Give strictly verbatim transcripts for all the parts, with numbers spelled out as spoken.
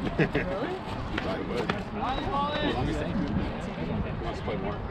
Really? You thought it would. I'm just saying. Let's play more.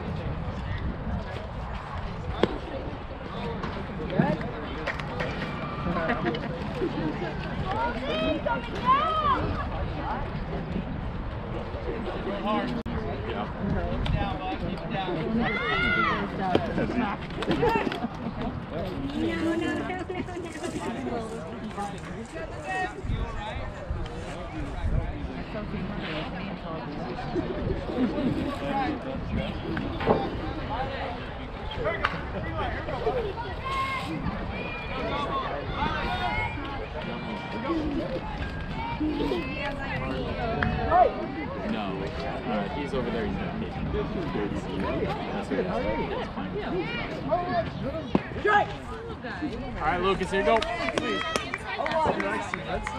No, uh, he's over there. He's not taking. That's what it is. All right, Lucas, here you go. Oh, nice. That's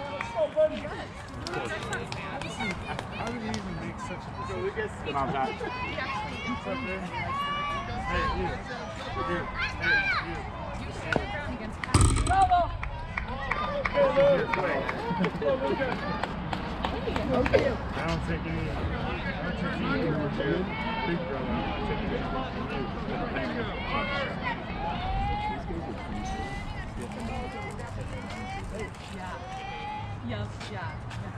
how did he even make such a decision? Lucas, come on, Pat. What's up, man? Hey, you. Here. Hey, you. Bravo! I don't take any. I don't take any more, dude. Big brother. I take any more from you. Yes, yeah.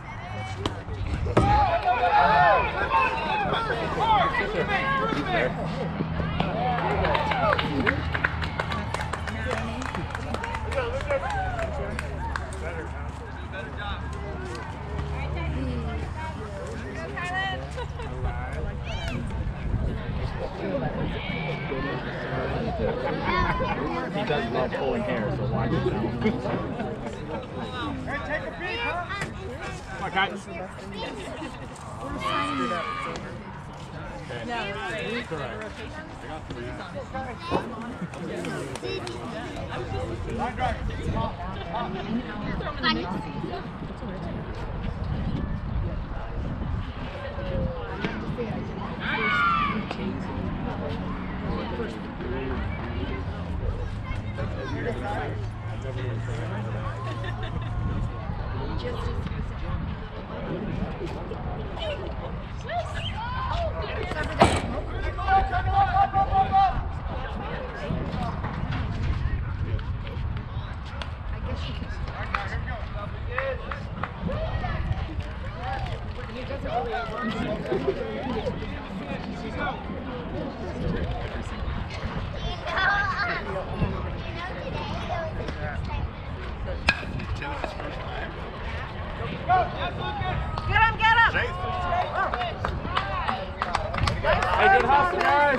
He does love pulling hair, so watch it now. Hey, take a peek, huh? Come on, guys. No, it's Correct. Get him, get him! Hey, good hustle, guys.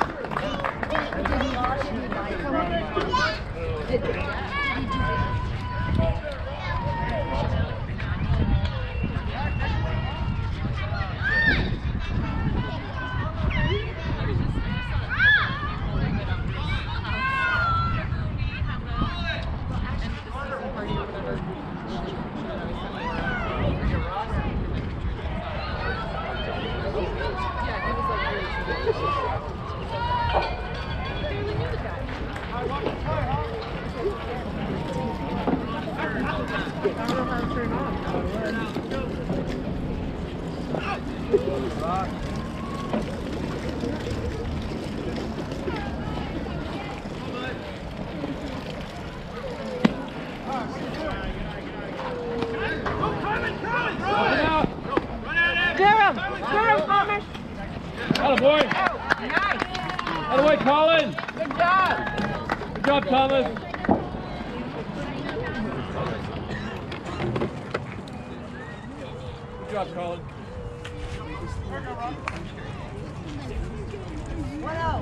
Attaboy. Nice. Attaboy, Colin. Good job. Good job, Thomas. Good job, Colin. one oh.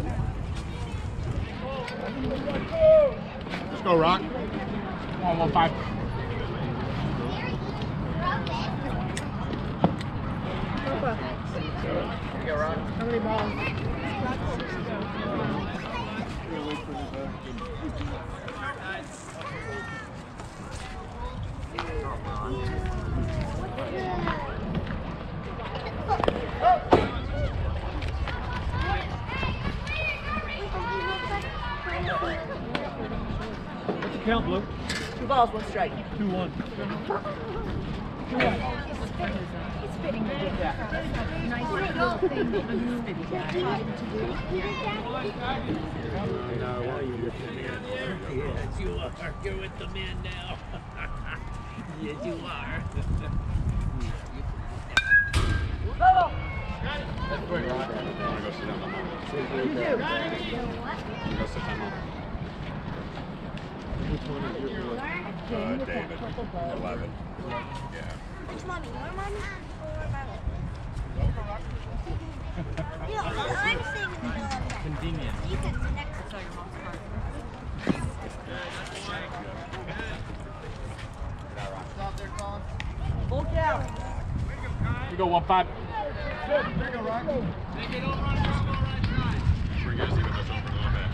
Let's go, Rock. Come on, one five. How many balls? What's the count, Blue? Two balls, one strike. Two one. Two one. anything unlimited tied to do? Yes, you are. You're with the man now. Yes, you are. Let's go, Rod. I want to go sit down with mom. You do. Go sit down, mom. Which one is your boy? Uh, David. eleven. Yeah. Which mommy? Your mommy or my mom? You know, I'm sitting in the middle of that. Convenient. You can sit next to your mom's car. Full count. You go one five. There you go, Rod. Bring yours even though it's over a little bit.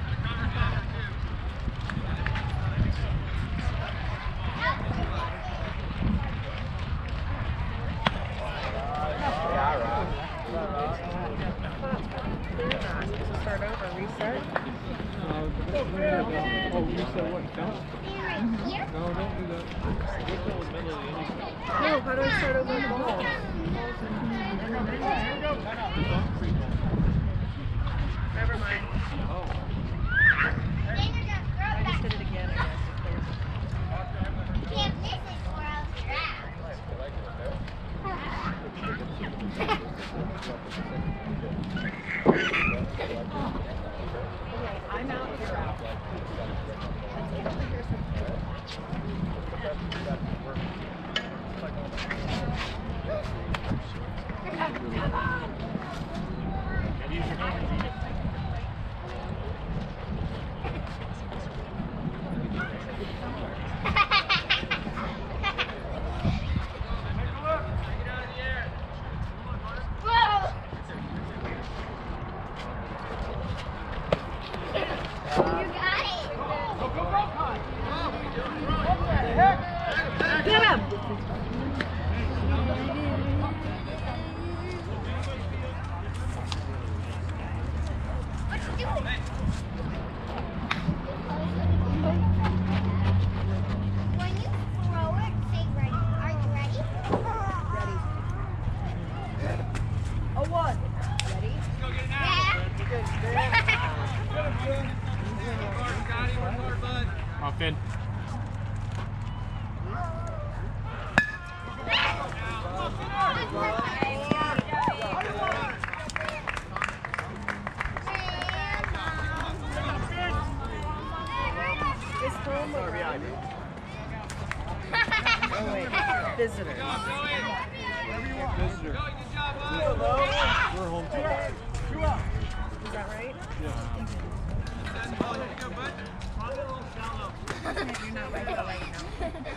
Start over, reset. Oh, you said what? Count? No, don't do that. No, how do I start over the ball? Never mind. I just did it again, I Can't miss it or else you're out. I'm out, you're out. Get him! When you throw it, say ready. Are you ready? Ready. A one. Ready? Yeah. Off in. Is home or road? Oh wait, visitor. Visitor. We're home too. Is that right? Yeah. You're not ready to right now.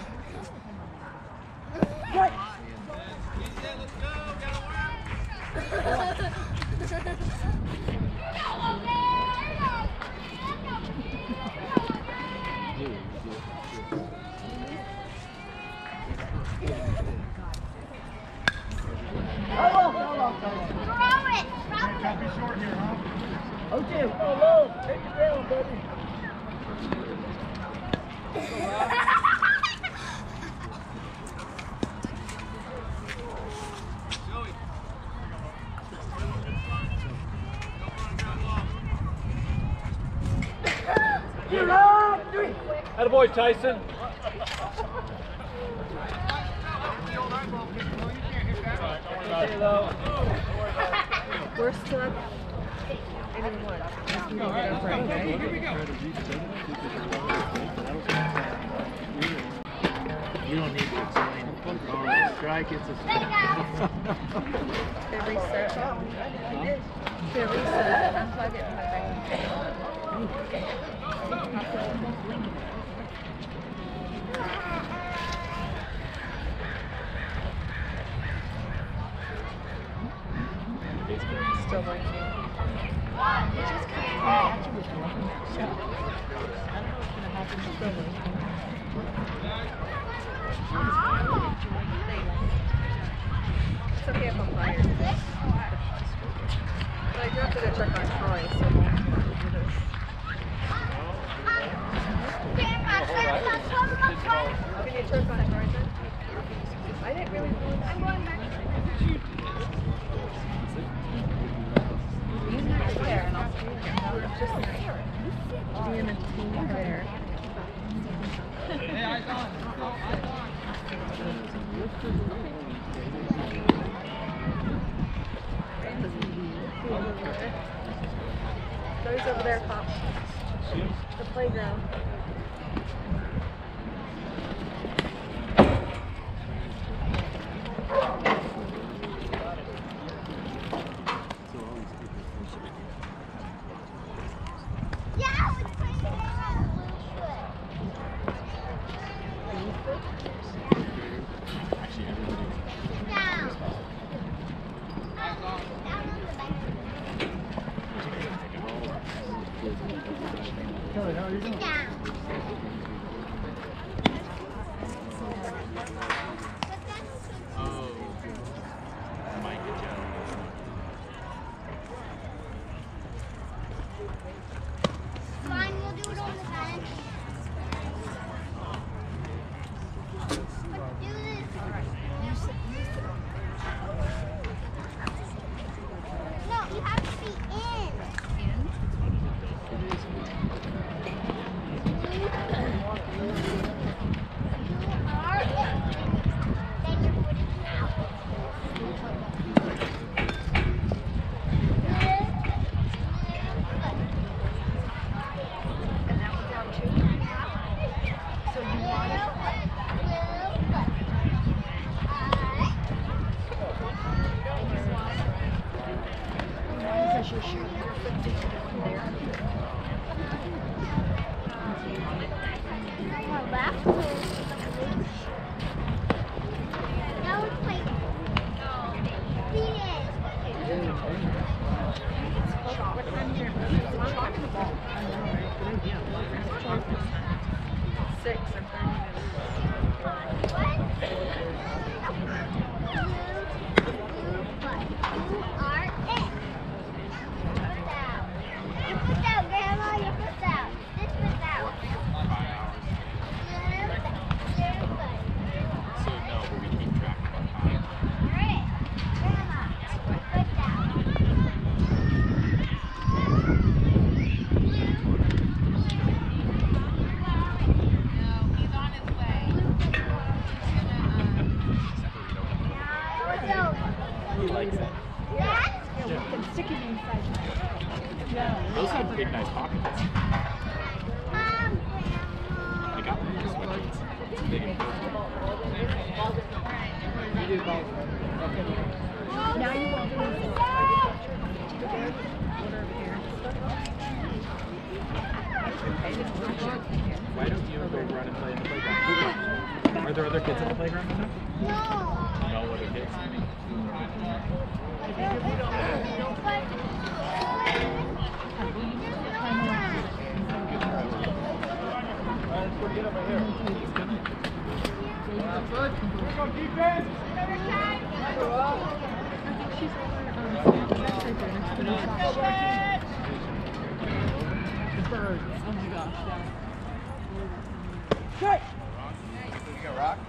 Throw it. Can't be short here, huh? Oh, two. Hello. Take it down, buddy. Attaboy, Tyson. Worst club? Anyone. Here we go. You don't need to explain. Oh, strike, it's a strike. They reset. They reset. Unplug it and put it back. Still working. It just comes back at you with one shot. I don't know what's gonna happen to Billy. It's okay if I'm fired. But I do have to go check on Troy, so we'll do this. Can you check on Troy then? I didn't really. I'm going back. over there, Pop. The playground. Yeah, we're playing it on Actually, everybody. down. Down on the bench. Kelly, how are you doing? Sit down. Oh. Mike and Joe. Fine, we'll do it on the bench. Let's do this. No, you have to be in. You are in. Then your foot is out. And that was down two. So you want it? Because you're shooting your foot there. Left. Now it's like Six or thirty minutes. So no, but we keep track of our time. Who likes that? Yeah, we can stick it inside. Yeah. Those have big, nice pockets. I got one of those sweatshirts. It's big and beautiful. Now you want to lose Why don't you go run and play in the playground? Are there other kids in the playground right now? No. No other kids? Let's go get over here. Here go defense. Oh my gosh, yeah. Good. You got rock?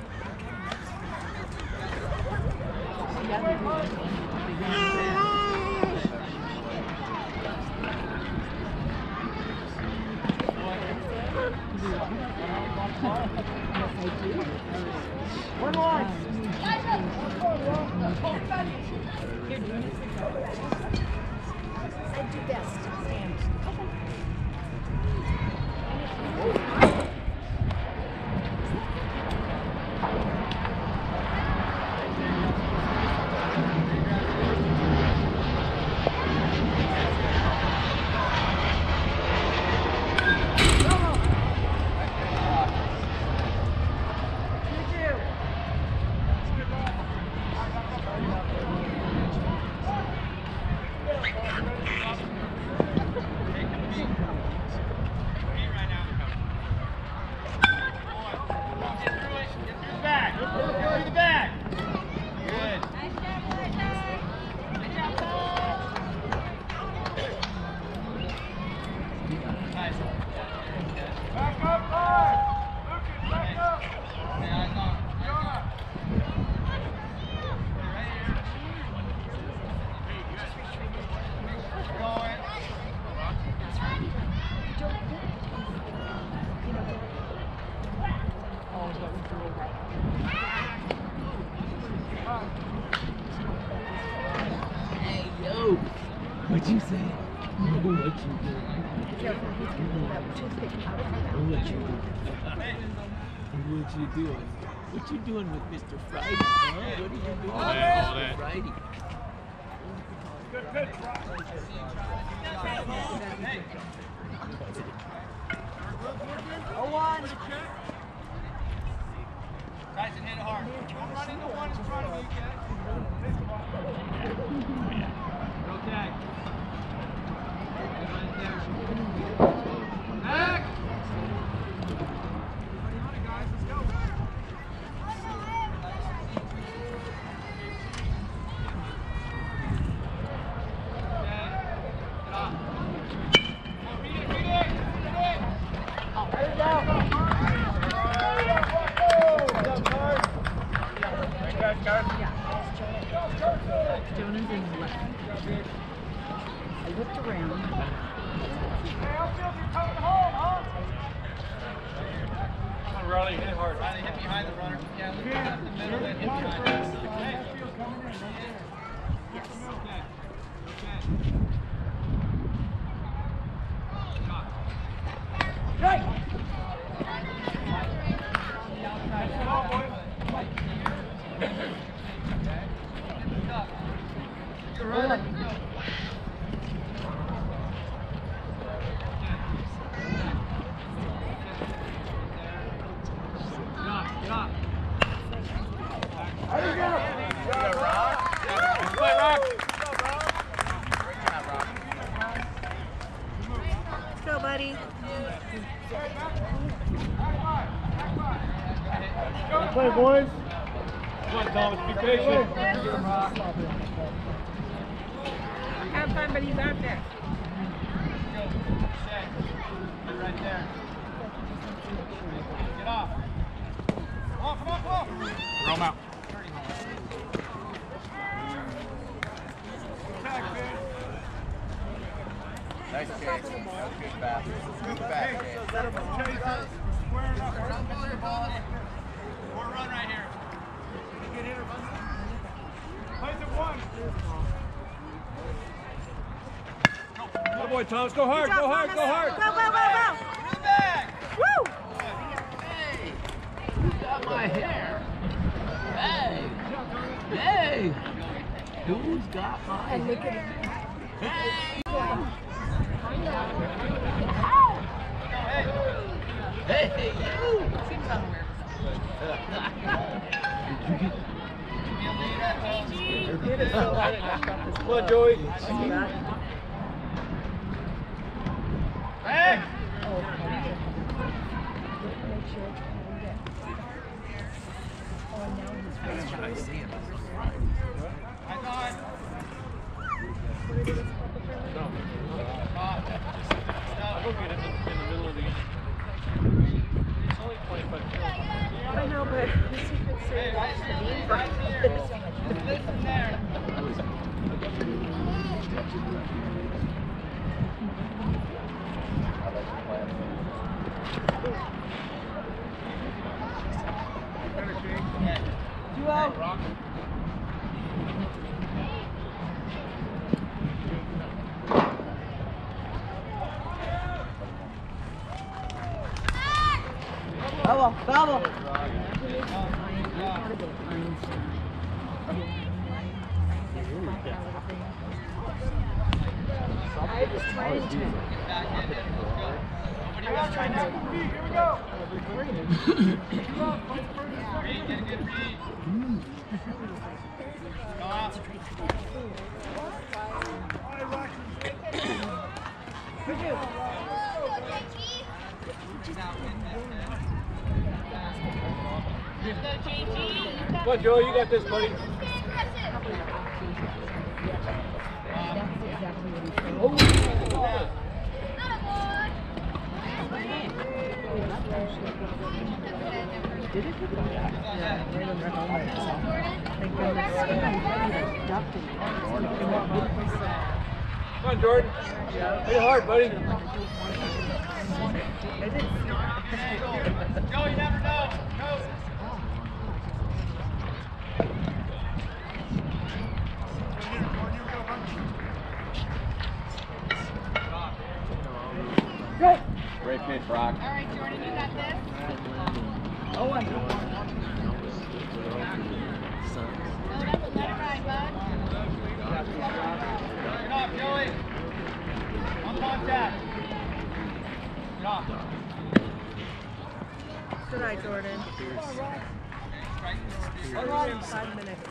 One line. I do best. Stand. What'd you say? What you doing? What you doing? What you doing? What you doing with Mister Friday? Huh? What are you doing All with that, all Mister that. Friday? Good pitch, Rock. Oh, one. Tyson, hit it hard. Don't run into one in front of you, okay? Okay. Back! On it, guys. Let's go. Jonah's in left. I looked around. Come on, Riley, hit it hard. Riley, hit behind the runner. Yeah, look at the middle and hit behind it. Okay. Yes. Okay. Okay. Right. Let's go, buddy. Good play, boys. Come on, Thomas, be patient. Have fun, but he's out there. Get right there. Get off. Come on, come on, come on. Throw him out. Nice chase. That was good pass. Good pass. Square up. More run right here. Get hit or run. Plays it one. Good boy, Thomas. Go hard, go hard, go hard. Go, go, go, Get it back. go. Woo! Hey, who got my hair? Hey, hey, who's got my hair? Hey, hey, you. Come on, Joey. Hey. I see him. I got it. I'll go get it in the middle of the inning. It's only twenty-five kills. I know, but the secret Hey, right here, right here. Listen there. Duo. Bubble, bubble. I was trying to. I was trying to. Here we go. Read, get a good read. Go out. Come on, Joey, you got this, buddy. Did it? Yeah, Raylan ran home with us. Thank goodness. Ducked it. Come on, Jordan. Hit it hard, buddy. I did. Go, you never know. Go. pitch, Rock. All right, Jordan, you got this. Oh, I Load up and let it ride, bud. Get off, Joey. On contact. Get off. Good eye, Jordan. Five minutes.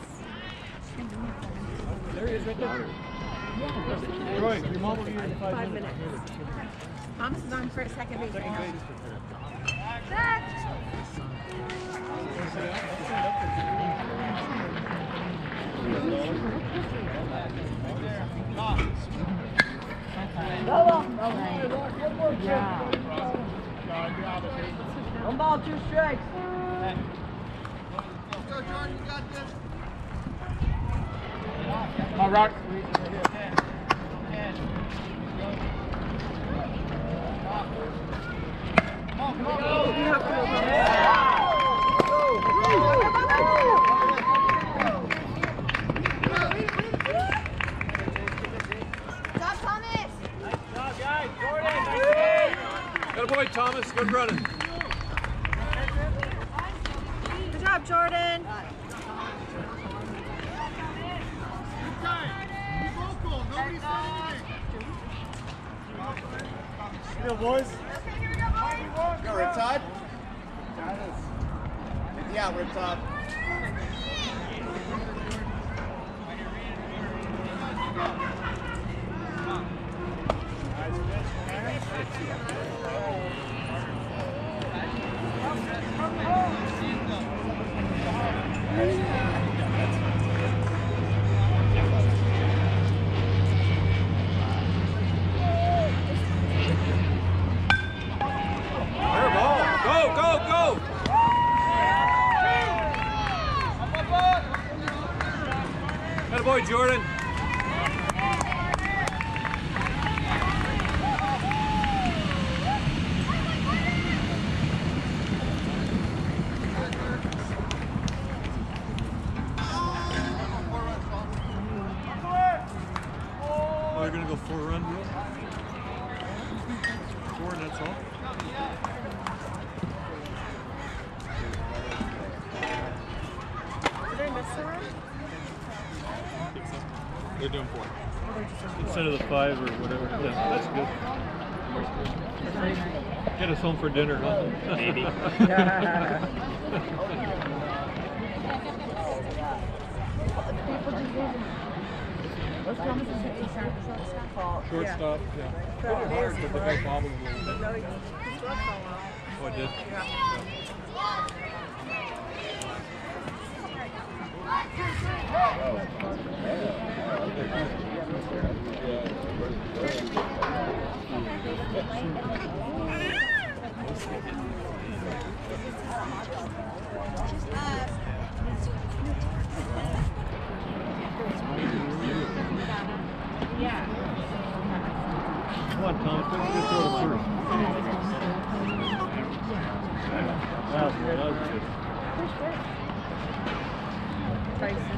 There he is right there. Roy, your mom will be here in five, Five minutes. minutes. Thompson's on for second base right now. One ball, two strikes. Go, Jordan, you got this. Come on, Rock. Stop, Thomas. Good boy, Thomas. Good running. Good job, Jordan. Go, boys. Go, Riptide. Yeah, Riptide. Go, go, go! Good boy, Jordan. Oh, you're gonna go four run, bro? Four, and that's all? Did I miss the run? They're doing four. Instead of the five or whatever. Yeah, that's good. Get us home for dinner, huh? Maybe. Shortstop, yeah. Hit it hard, but the guy bobbled a little bit. No, his glove fell off. Oh, it did? Come on, Thomas, let's just throw to first. That was good, that was good. Tyson.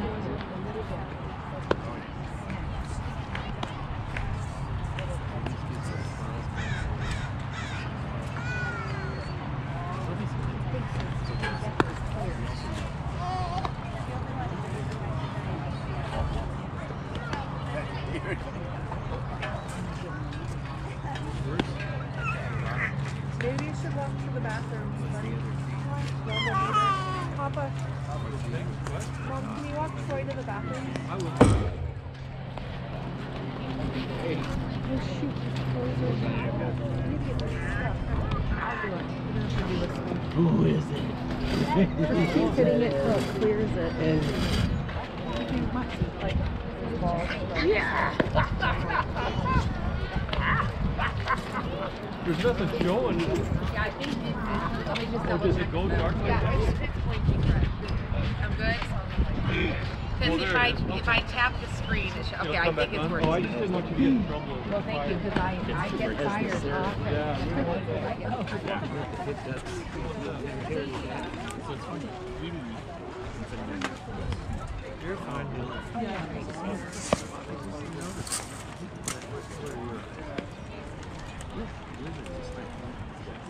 Maybe you should walk to the bathroom. Papa. Mom, can you walk Troy to the bathroom? I will. Oh shoot, his clothes are down. I need to get this stuff. I'll do it. You don't have to do this one. Who is it? Just keep hitting it till it clears it. And If you want to, like, balls. There's nothing showing. Yeah, I think you could. Let me just Or double does check. it go dark like Yeah, that? it's it's blinking red. I'm good? Well, Because if there I, it is. if I tap the screen, it should, It'll okay, I come think back it's on? working. Oh, I just didn't want you to get in trouble. Well, thank you, because I, I get tired often. Yeah. You're fine,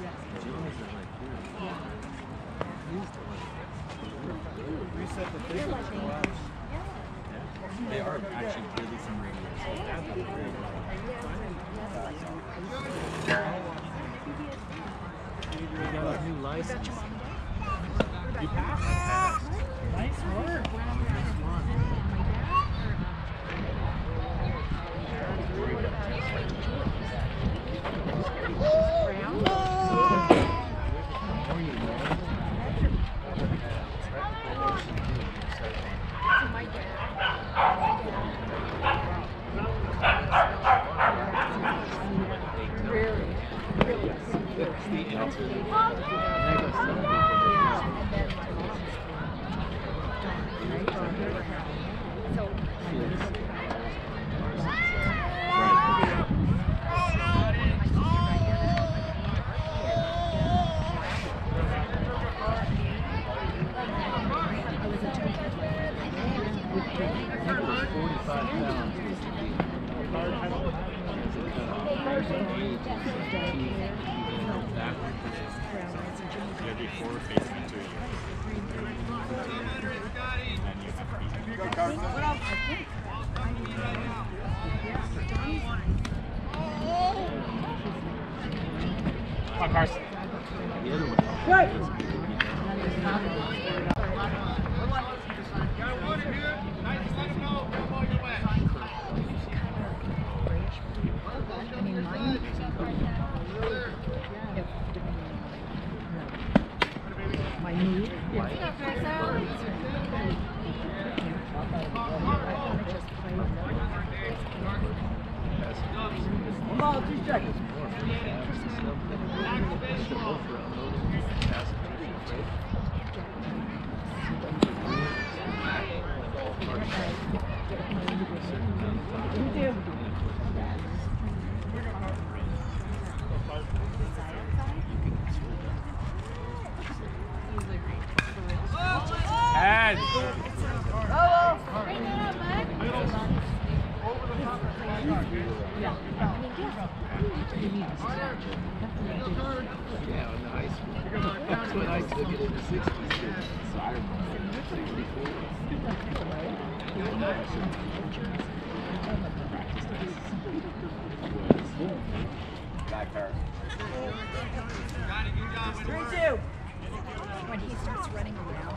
Reset the physics for a while. They are actually really some radios. We got a new license. You passed? I passed. Nice work. Come on, Carson. Right. My knee. Come on, two seconds. Head. Yeah, in high school. That's when I took it in the sixties. So I remember sixty-four. Back her. Three, two. When he starts running around.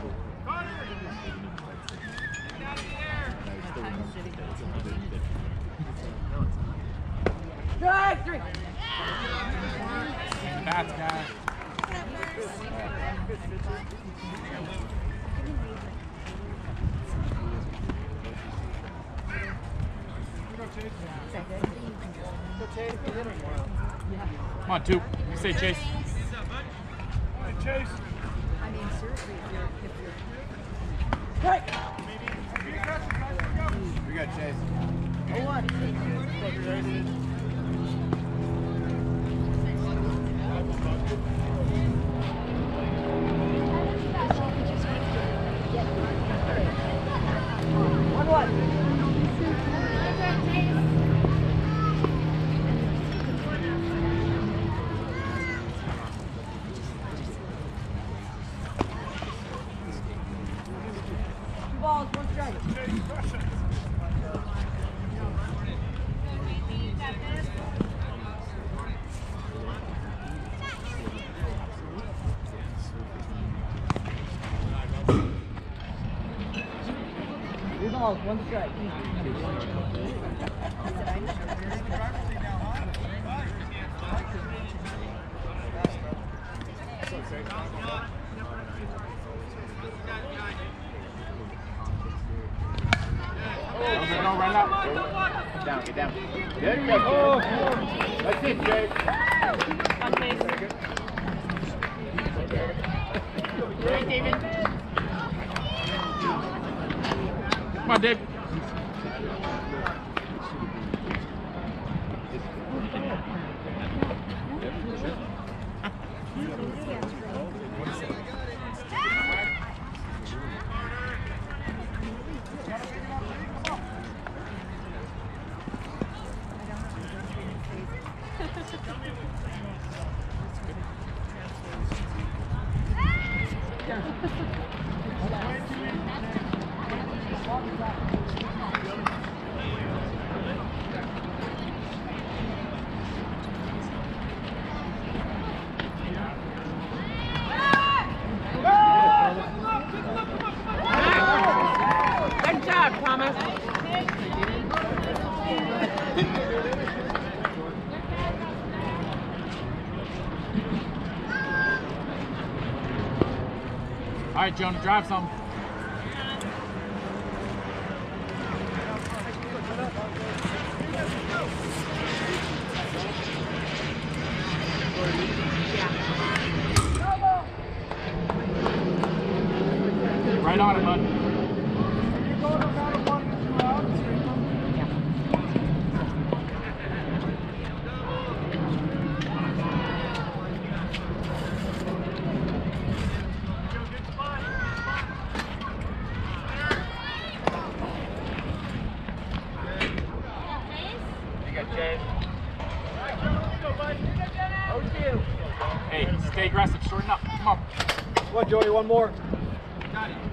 Strike three. Bats, guys. Come on, two. You say Chase. Chase. I mean, seriously, if you're, if you're Strike. We got Chase. Oh, one. One, one. Two balls, one strike. Two balls, one strike. Go right up. Get down, get down. There you go. That's it, Jake. Right, David? Come on, Dave. right, Jonah, drive some. Right on it, bud. Hey, stay aggressive, shorten up. Come on. Come on, Joey, one more. Got it.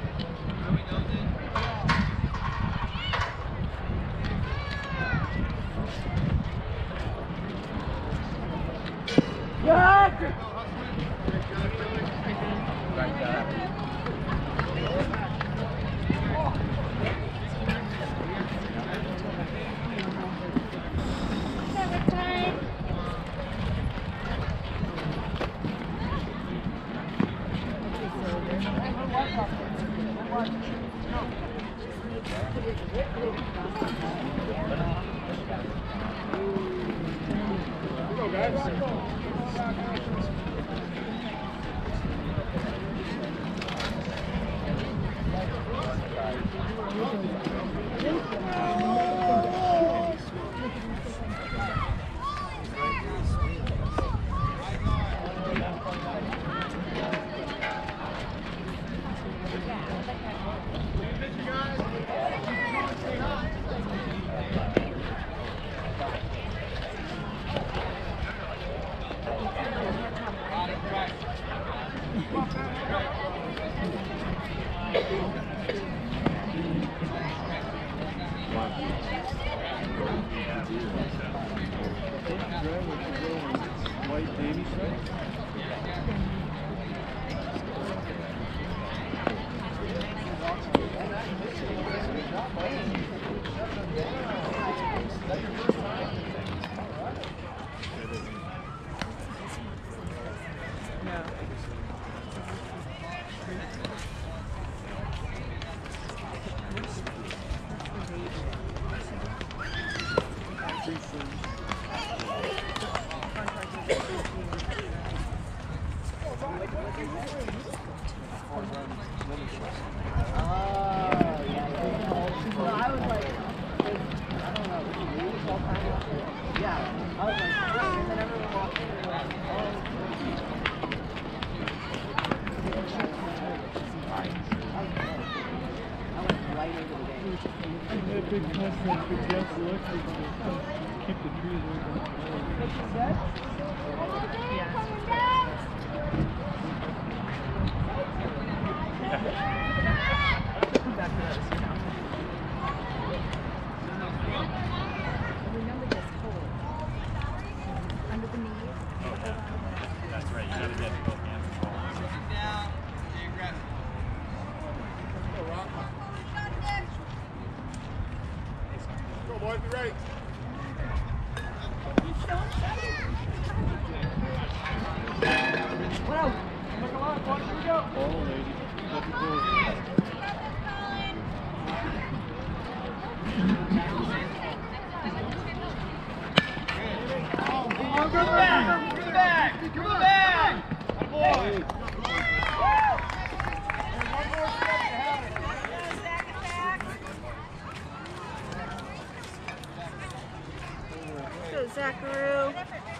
Zacharoo.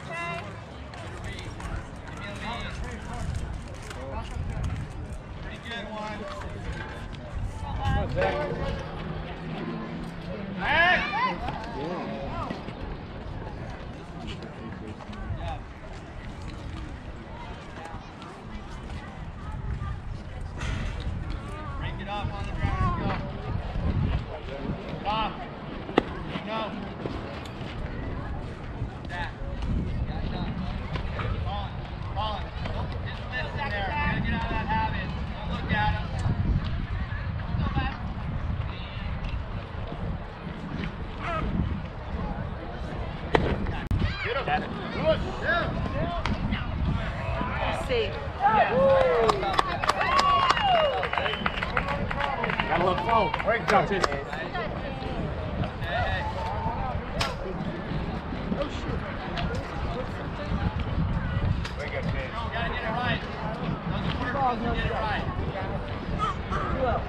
Pretty good one. Break it up on the ground. Go. Stop. Go. That. Got it done. Colin. Colin. Just listen there. We're going to get out of that habit. Don't look at him. Go back. Get him. Good. Yeah. Safe. Yeah. Gotta love flow. Great job, Chase. Oh, shoot. Very good, Chase. You gotta get it right. Those quarters, get it right. Well.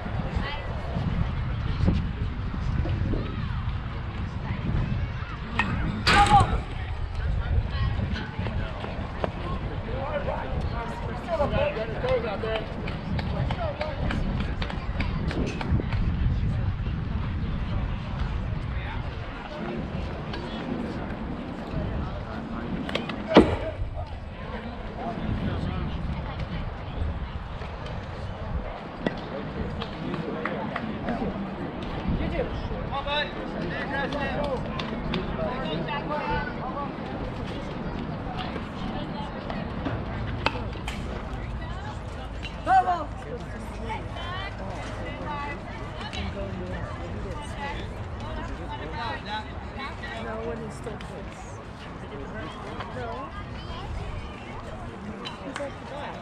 Out there. Come on, bud. Stay aggressive. No, when he still plays. No. He's off the bat.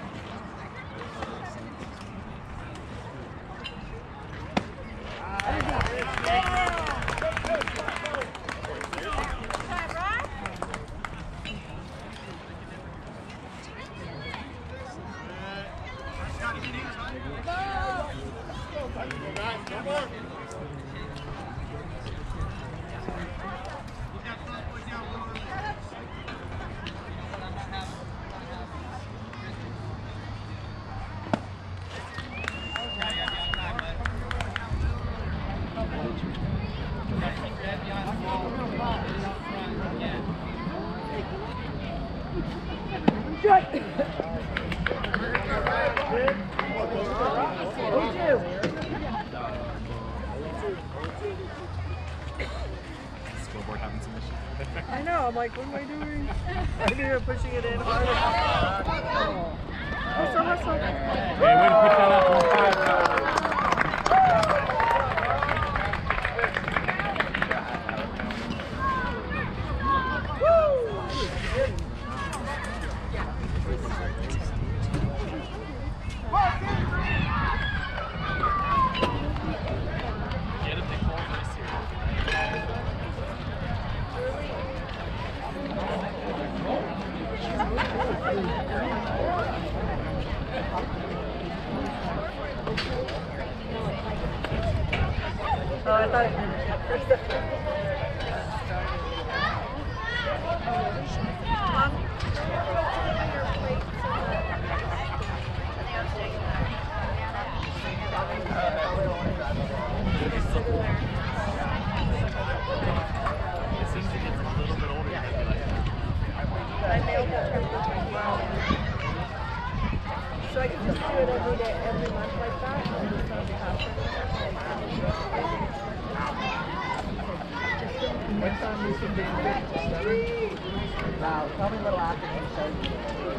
Scoreboard having some issues. I know, I'm like, what am I doing? I'm even pushing it in harder. Hustle, hustle. Hey, way to put that up on five. Oh, I thought it So I can just do it every day, every month like that, and just not be passing. Next time we should be good. Wow, tell me a little after you show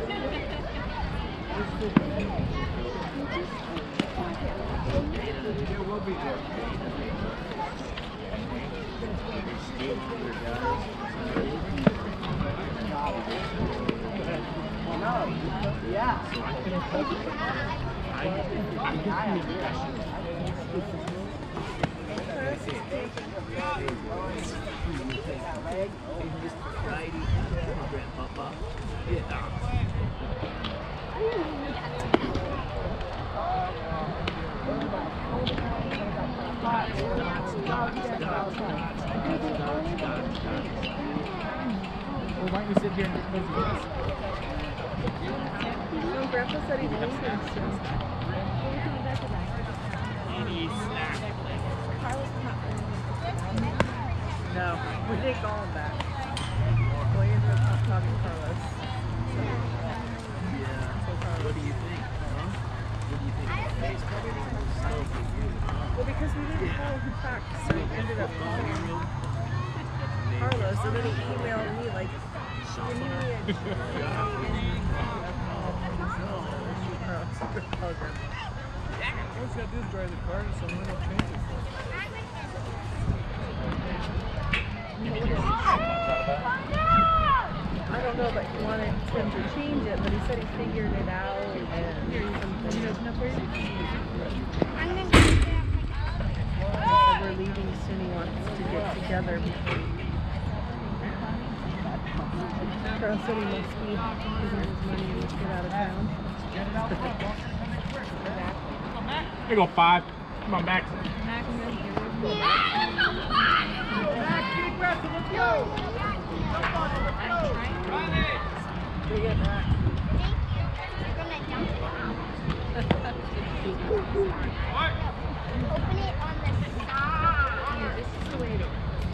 There will be there. No, yeah. Well, why don't you sit here and get cozy with us? No, Grandpa said he's leaving soon. Any snack. No, we didn't call him back. Well, he ended up talking to Carlos. So, Yeah. so Carlos. What do you think? Huh? What do you think about baseball? Well, because we didn't call him back, so we ended up calling him Carlos, and then he emailed me like, "Can you need All he's got to do is drive the car to someone will change it for him. I don't know, but he wanted him to change it, but he said he figured it out and something. I'm going to said we're leaving soon. He wants to get together before Carl said he must be using his money to get out of town. Here you go, five. Come on, Max. Max, Deep breath, let's go! Thank you. You're gonna dump it out. Open it on the side. this is the way it is.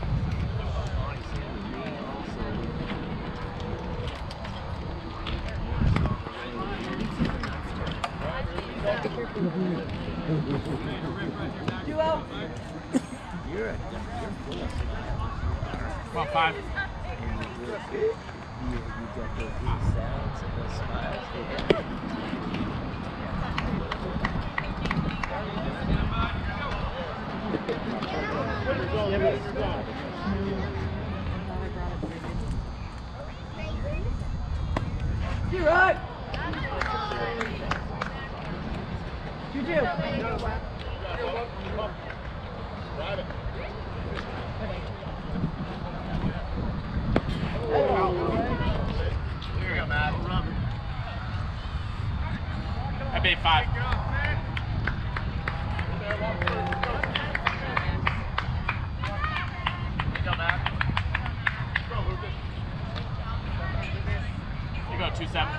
Duo. You're a you're full of Come on, five. you, you got those big sounds and those smiles. You're right. You do. Here you go, Matt. I made five. You go, two seven.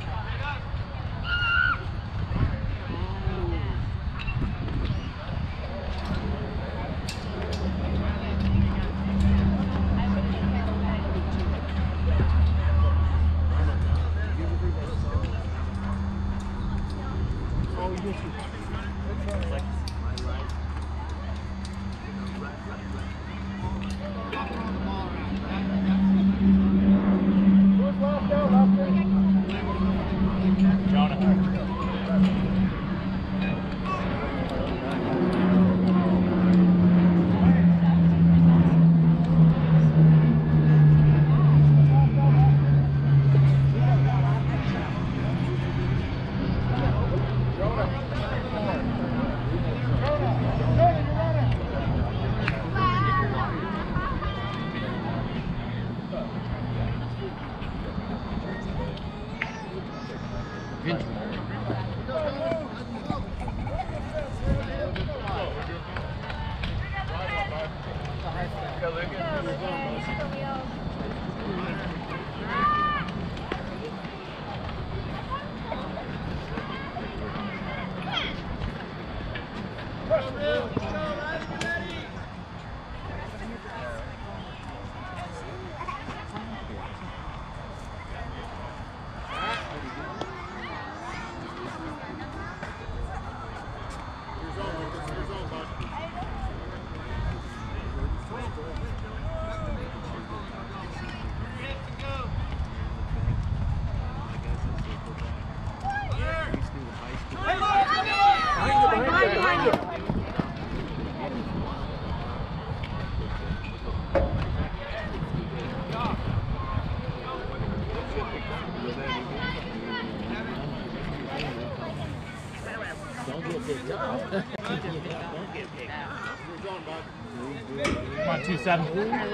Come on, two seven.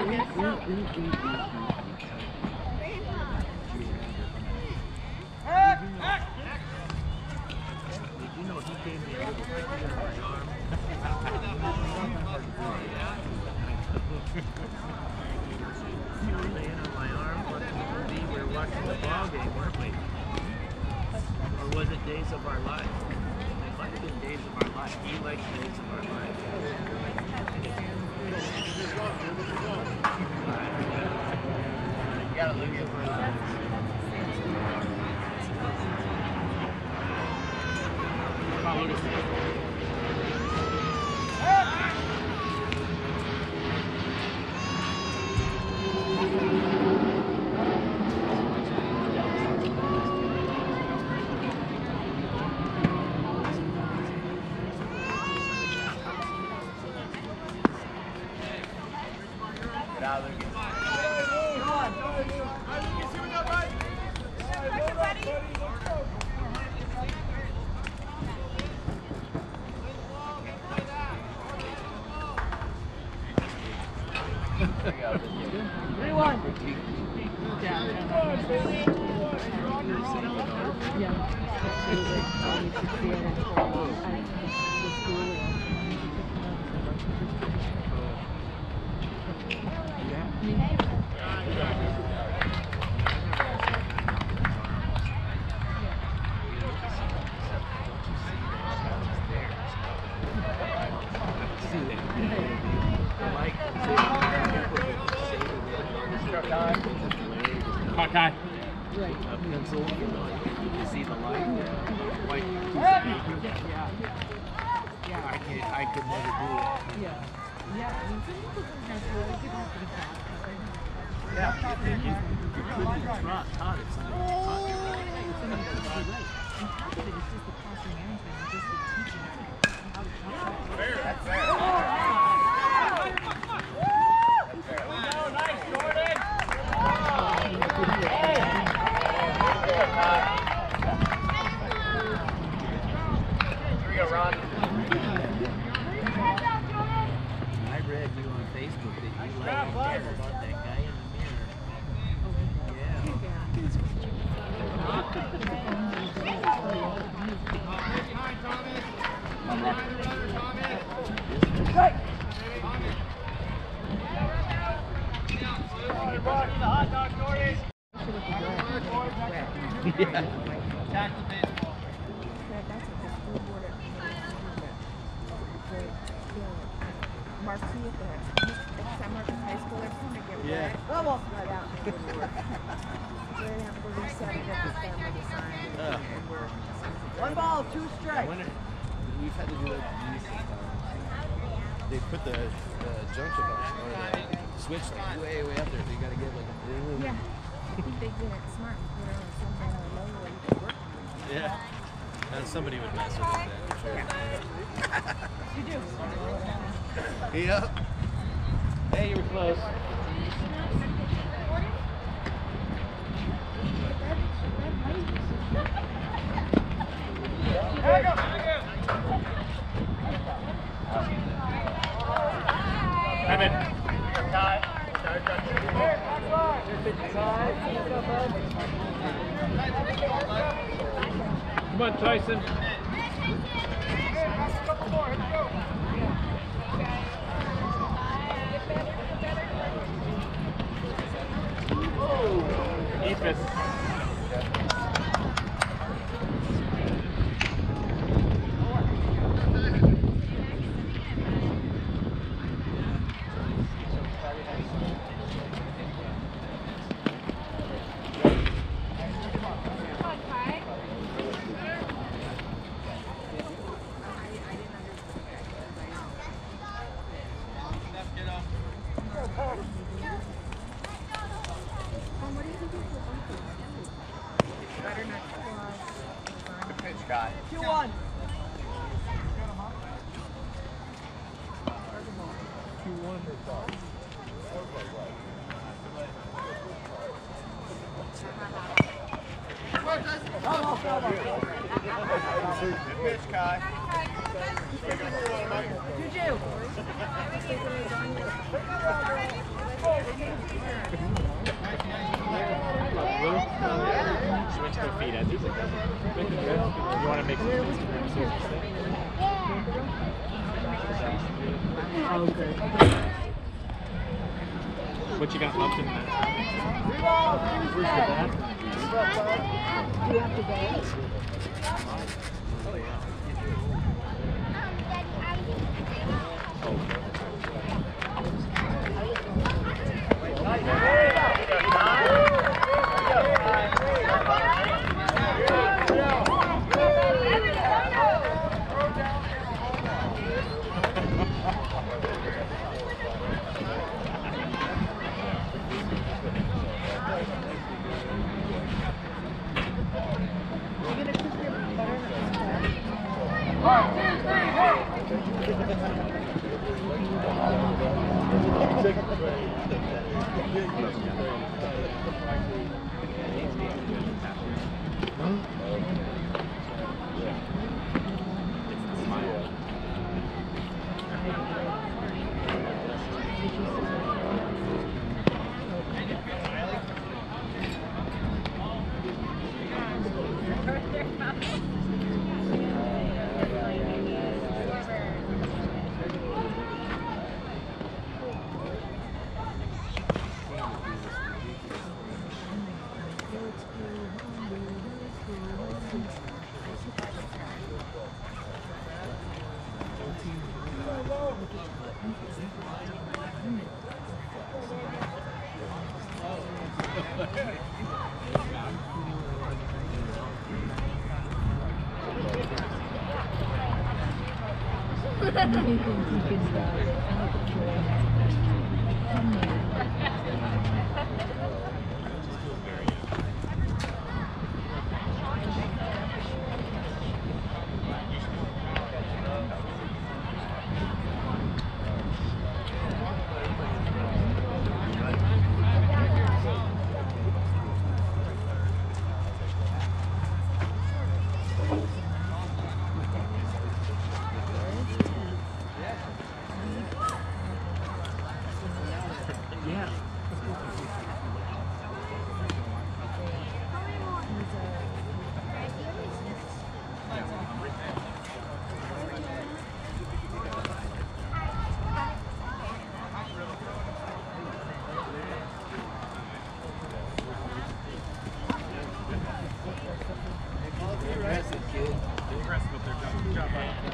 You know he gave me a little right here on my arm. You were laying on my arm watching the movie. We were watching the ball game, weren't we? Or was it Days of Our Life? It might have been Days of Our Life. We like Days of Our Life. You gotta look at Come on, Lucas. Get out of there. Three one. Come on, Kai. A pencil, you know, you see the light, white piece of paper. Yeah. I can't, I could never do it. Yeah. Yeah. I mean, some people sometimes feel like you have to be fast. Yeah, you, you couldn't have taught, taught it. Somebody taught you right. Somebody could be right. And half of it is just the classroom management and just the teaching of how to talk. That's fair. Nice, Jordan. Here we go, Ron. I read you on Facebook that you like that guy in the mirror. Right. Hot dog, Jordan. Yeah. Tack the baseball. That's what the school board at the marquee at the at San Marcos High School, they're trying to get rid Yeah. of almost right out in the woodwork. So they have to reset it at the family sign. Ugh. And we're one ball, two I strikes. wonder, we've had to do that to these sometimes. They put the, the junction box or the switch like way, way up there, so you gotta get like a Yeah. I think they get it smart and put it on some kind of low where you can work. Yeah. And somebody would mess with that for sure. You do. Yep. Hey, you were close. Evan. Come on, Tyson. Ethan. Good pitch, Kai. Two one. Good pitch, Kai. Juju. She went to go feed Ezzy. You want to make some Instagram stories? What you got left in that? Where's the dad? Do you have to go? Yeah. Impressive, kid. Impressive up there, John. Good job,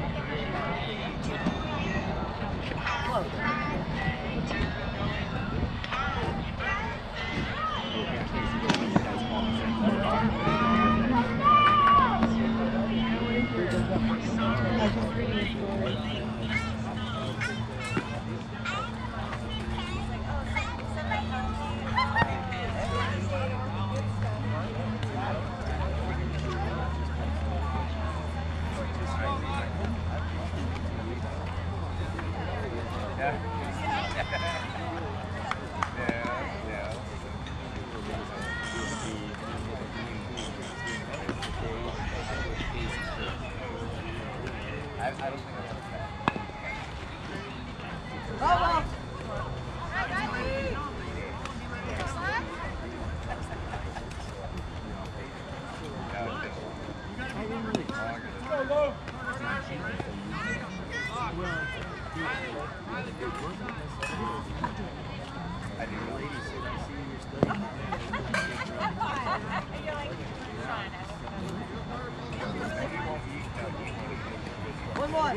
One more.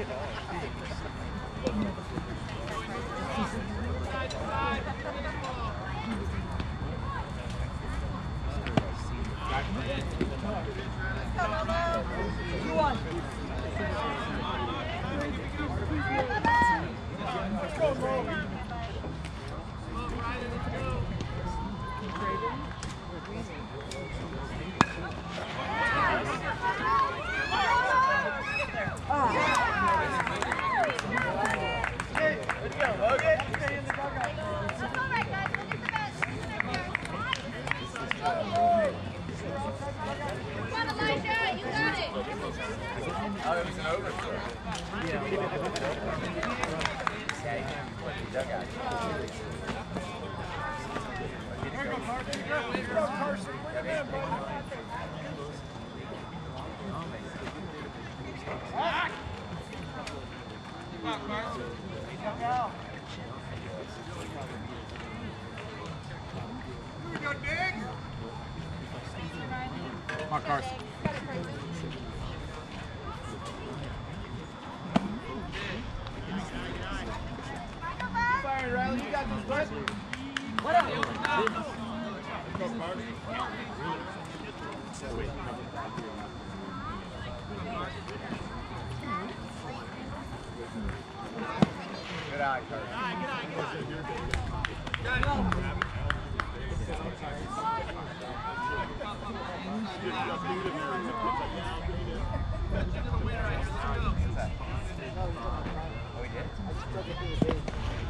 You won. Let's go, bro. Come on, Carson. Fire, Riley, you got this, bud. What up? Good eye, Carson. Oh, he did?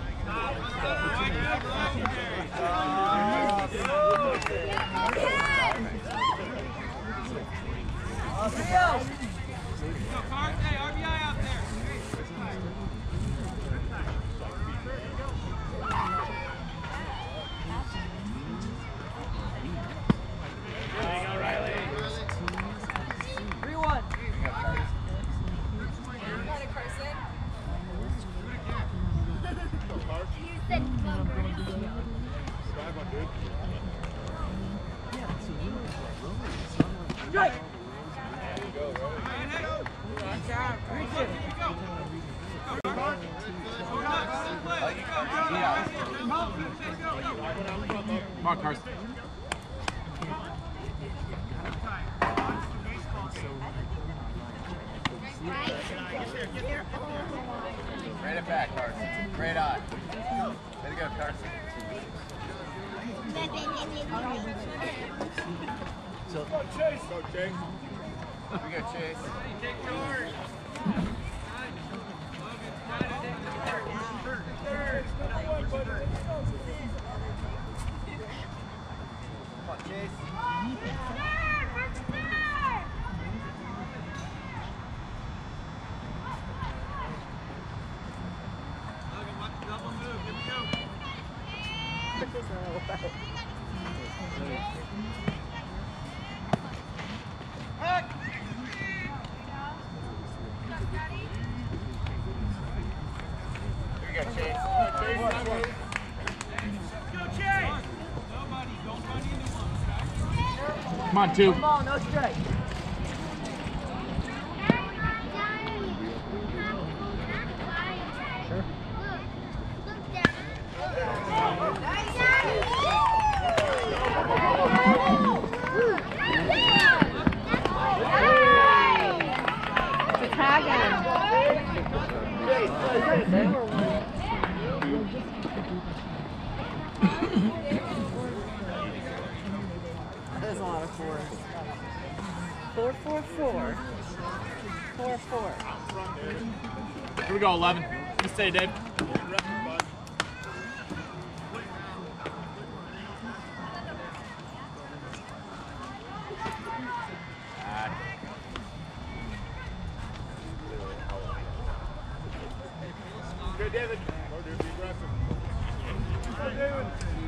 three one. You said Strike. Come on, Carson. Right it back, Carson. Great eye. Way to go, Carson. So, Go, Chase. Go, Chase. We got Chase. Take yours. Come on, Chase. Here we go, Chase. Come on, two. Ball, no strike. Sure. It's a tag out. There's a lot of fours. Four, four, four. Four, four. Here we go, eleven. You say, Dave. Good, David. Go, dude. Be aggressive. Go, David.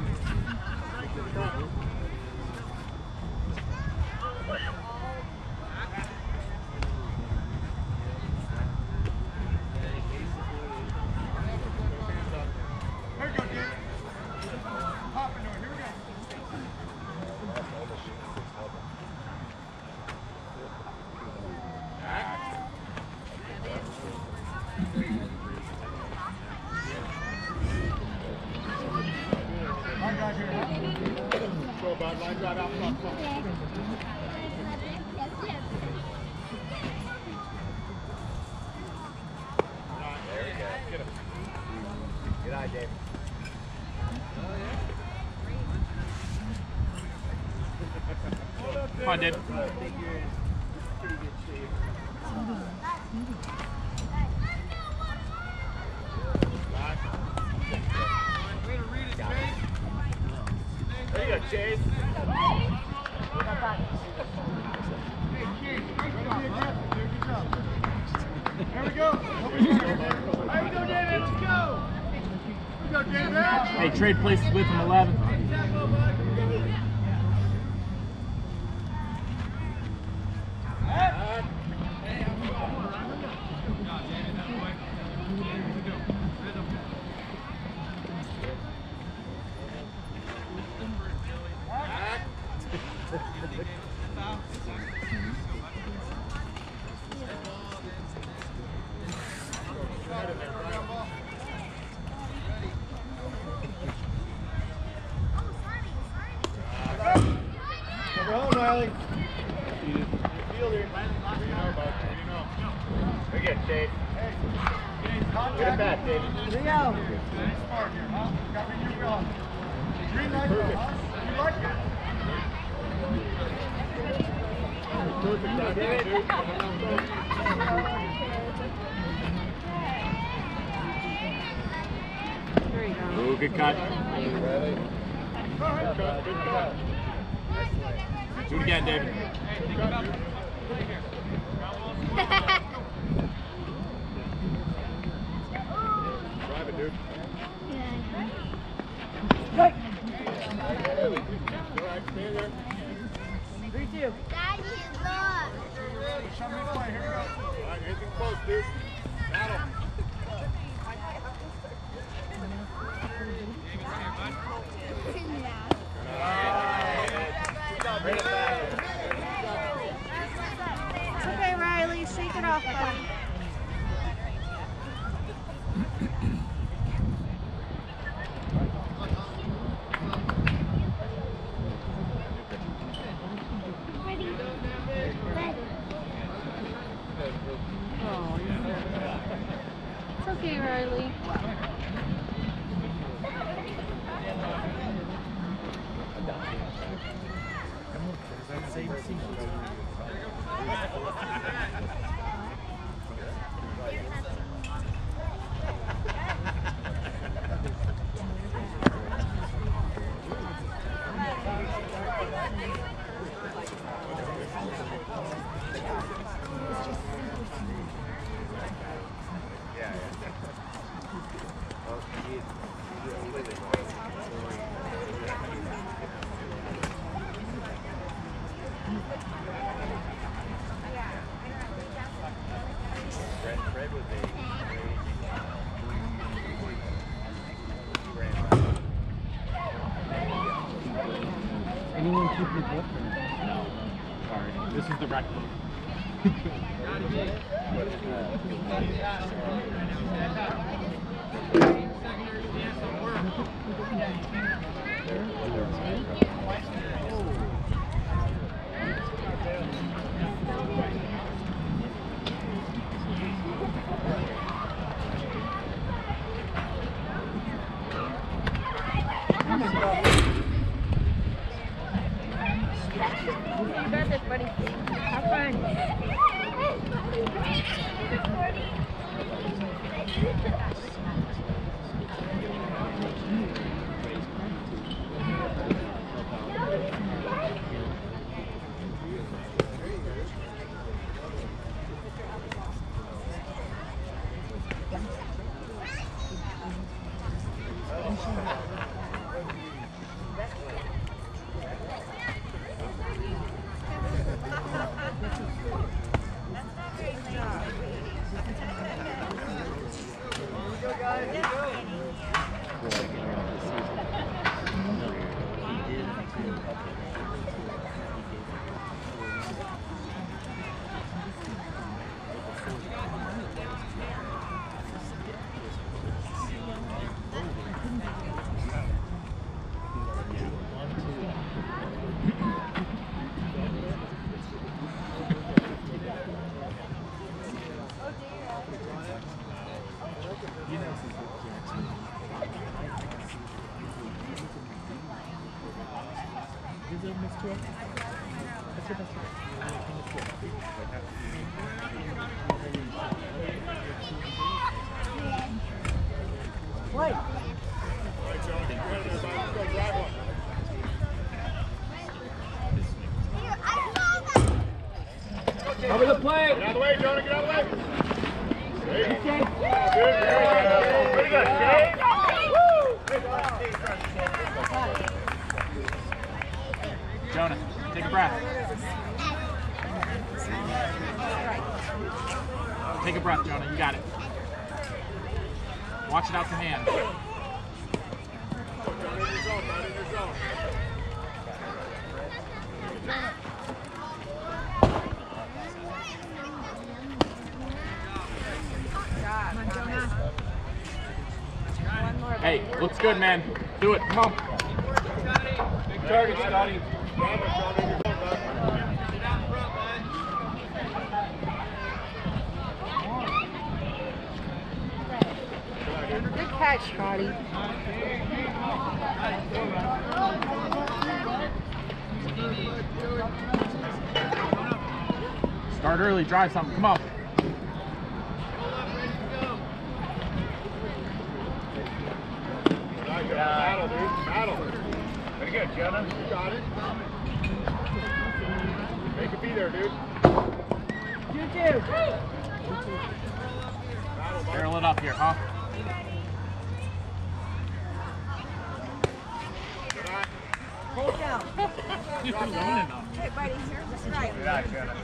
Here we go, David. Hop into it. Here we go. Line drive here. Go, bud. Line drive out front. Come on. There we go. Get him. Good eye, David. Come on, Dave. There you go, Chase. There we go. There we go, David. Let's go. Let's go, David. Hey, trade places with him, eleven. Number home, Riley. Fielder. What do you know, bud? What do you know? Very good, Chase. Get it back, David. Here we go. Smart here, huh? Got me your wheel. Green light, huh? You like it? Perfect, There you go. Ooh, good cut. Good cut, good cut. Do it again, David. Good cut, dude. Drive it, dude. Right. All right, stay there. Three, two. Daddy, look. Show me the play. Here we go. All right, anything close, dude. Battle. Bring it back. It's okay, Riley. Shake it off, buddy. Ready? Ready. Oh, Anyone keep your book? No. Sorry. This is the rec book. You got this, buddy. Have fun. What? Over the plate! Get out of the way, Jonah, get out of the way! Good, good, good. Pretty good, Shane. Jonah, take a breath. Take a breath, Jonah, you got it. Watch it out to hand. Jonah, in your zone, not in your zone. Hey, looks good, man. Do it. Come on. Big target, Scotty. Good catch, Scotty. Start early, drive something. Come on. Battle, dude. Battle. Very good, Jonah. You got it. Make it be there, dude. You too. Barrel it up here, huh? Hold it down. You're running on me. Hey, buddy, here's the strike. Good eye, Jonah.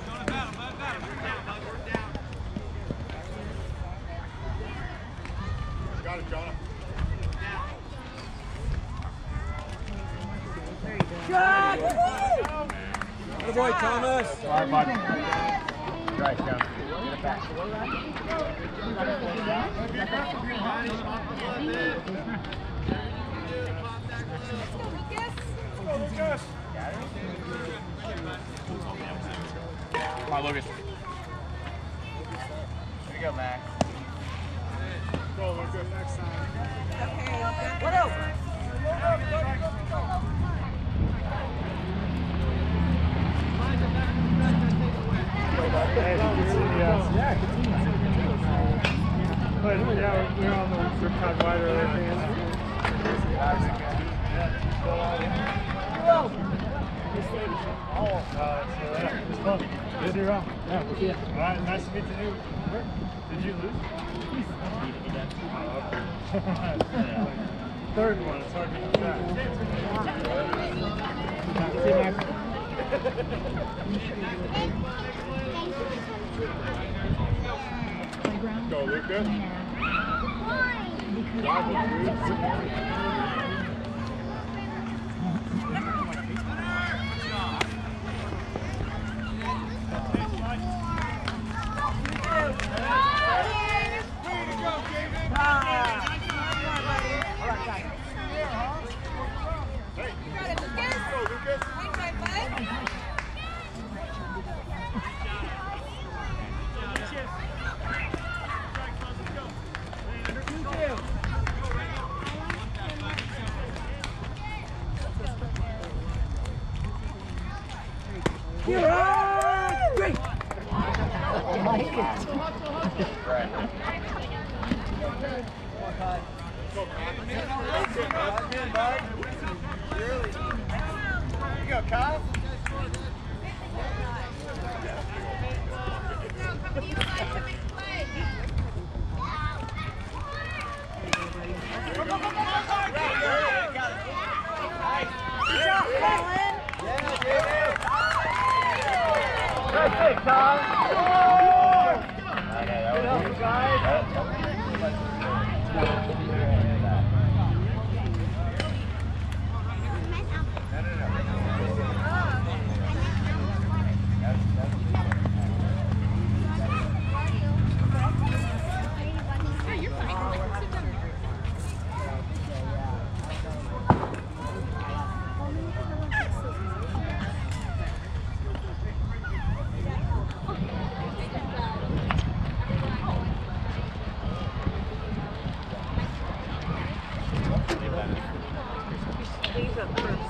Got it, Jonah. Good boy, Thomas. All right, bud. Nice, Jonah. Get it back. Come on, Lucas. There you go, Max. Go, Lucas. Next time. Okay. What else? Find the Not wider left hand. Oh, uh, so that was fun. Good to wrong. Yeah, we'll see you. All right, nice to meet you. Did you lose? Oh, okay. Third one, it's hard to get back. See you, Max. Go, Lucas. You're right! Great! Right. Here you go, Kyle. Good job, Colin! That's it, Tom. Okay, that was good, guys. These are first.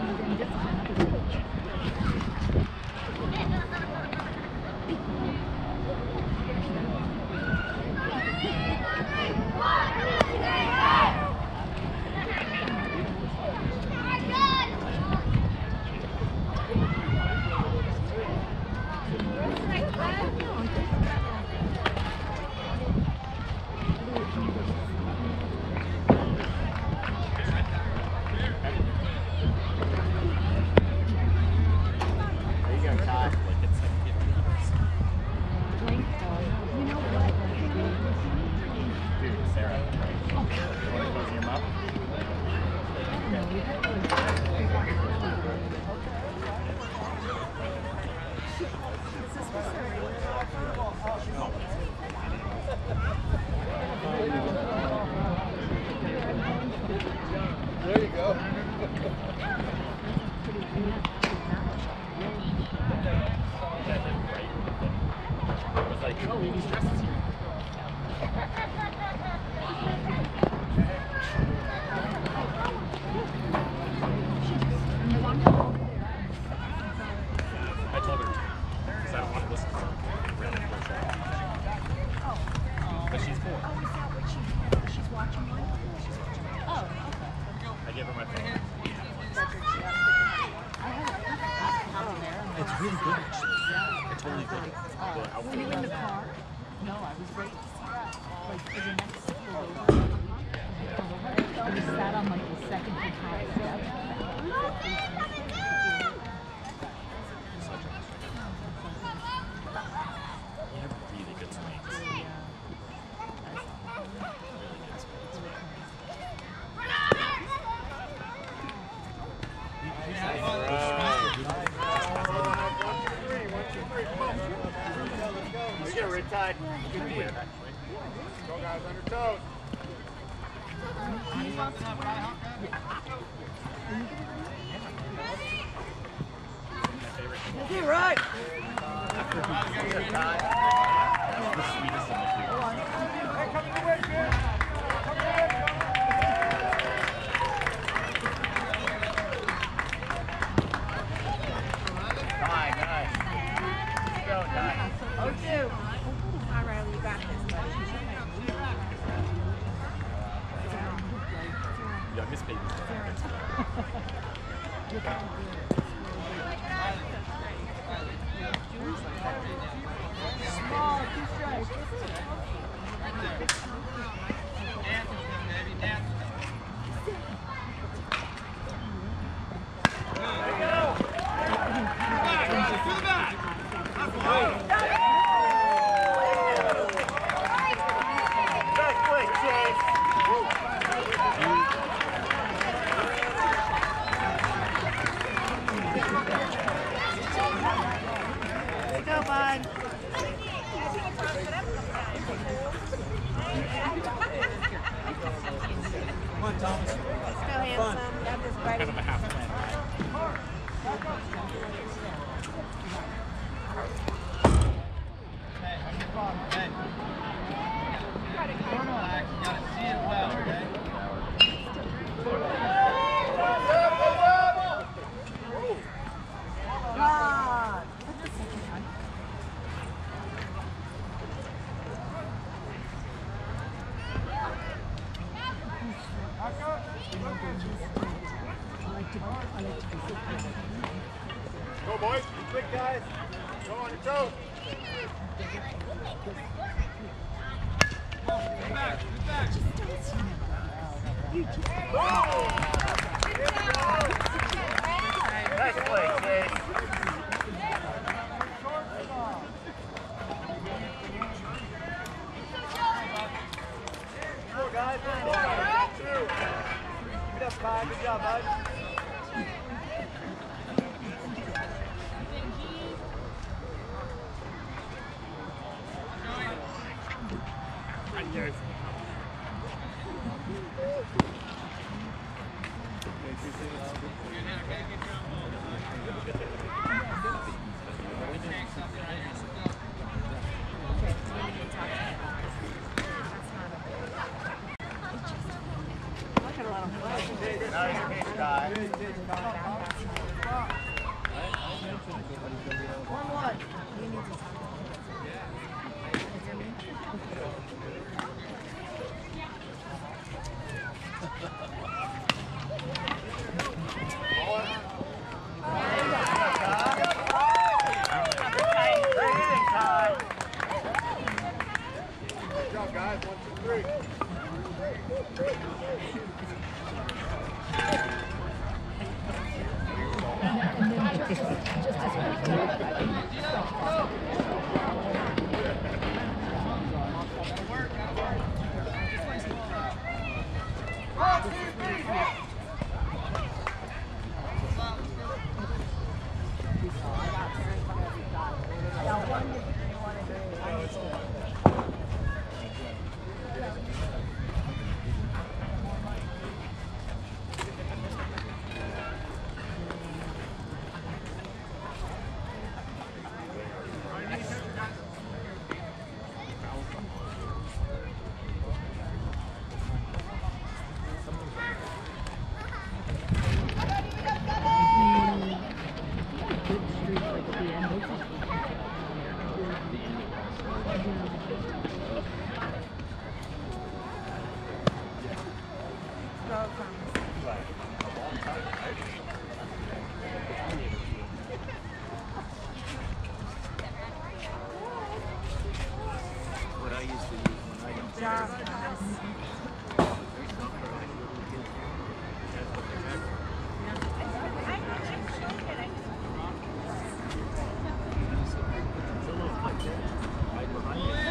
There you go. I told her to, because I don't want to listen to her random bullshit. But she's four. Oh, is that what she, she's watching one? She's watching. Oh, okay. I gave her my phone. It's really good, actually. It's really good. The outfit. Were you in the car? No, I was right, like, for the next school over. I was sat on like the second to top step. You have really good swings. Really good swings. We get red tide. Good deal. Go guys, on your toes. You're right! After he that's the sweetest thing that Hey, come in the way, man. Come in the way, Ty, nice. Go, Ty. Oh, two. All right, Riley, you got this, buddy. Small, two strikes. Go, bud. Come on, Thomas. Let's go, handsome. Got this, buddy. Kind of a half plan. Hey, on your phone, hey. Relax, you gotta see it well, okay? God. Go, boys. Be quick, guys. Go on your toes. Get back, get back. Nice play, Chase. Go, guys. Good up, Kai. Good job, bud. Look at a little play. Nice pitch, Kai. One, one. You need to Great hitting, Kai. Good job, guys. One, two, three. What I used to use when I got job. it's a little like that. Right behind you.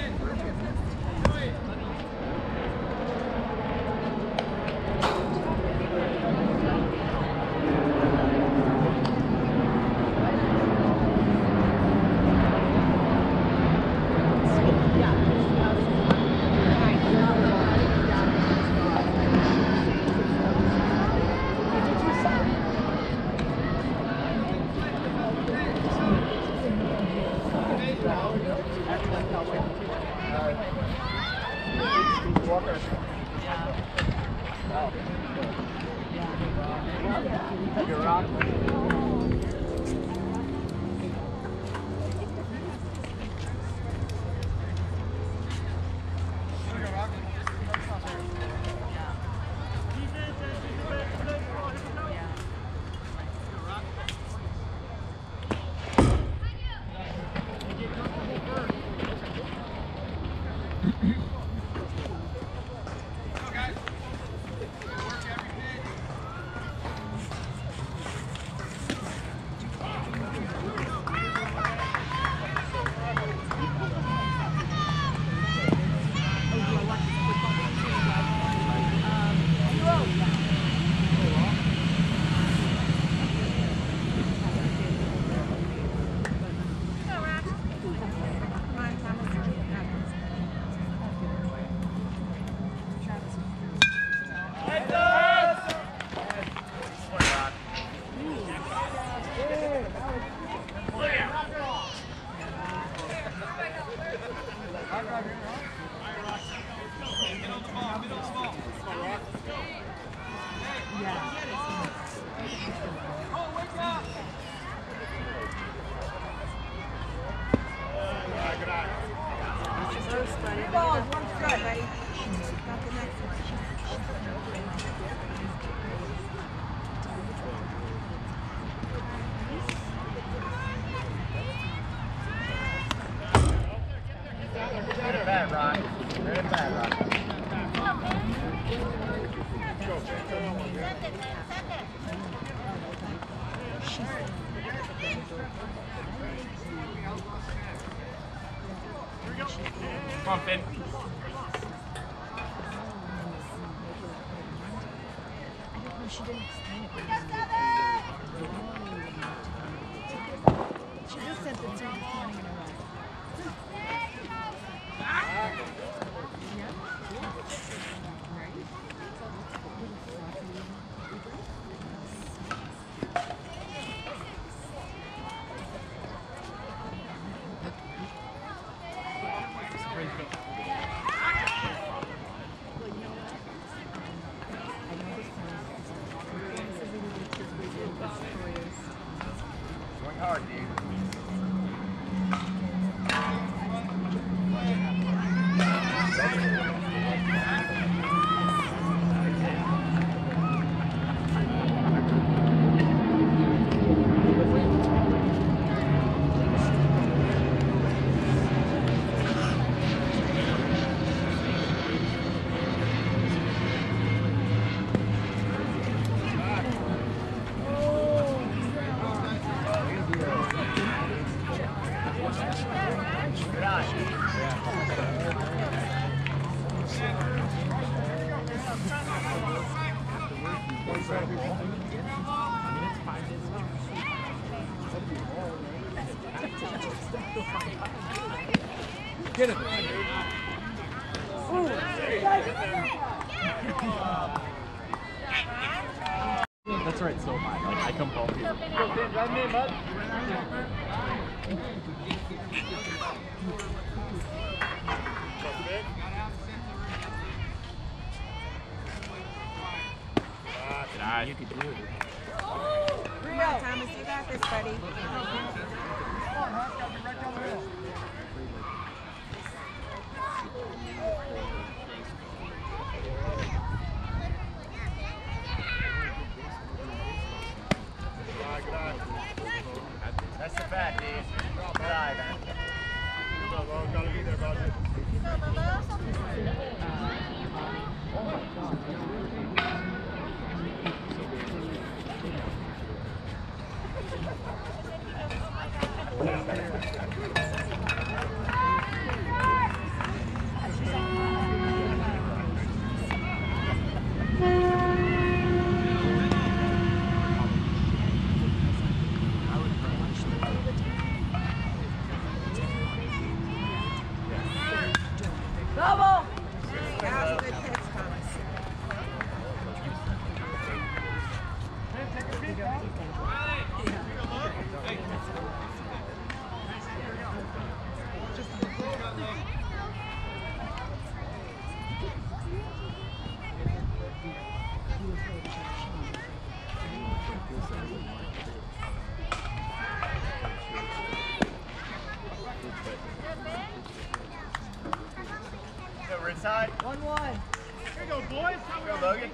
Come on, Finn. She didn't explain it. She just said that through this morning in a row. Going hard, dude. Good eye. Get it. That's right, so am I. Like, I come home here. Run me, bud. You could do it. Come on, Thomas, you got this, buddy. That's the fat, dude. Good eye, man. Gotta be there, bud. Double! That was a good pitch, Thomas. Over inside. One one. Here you go, boys. Here we go, Logan.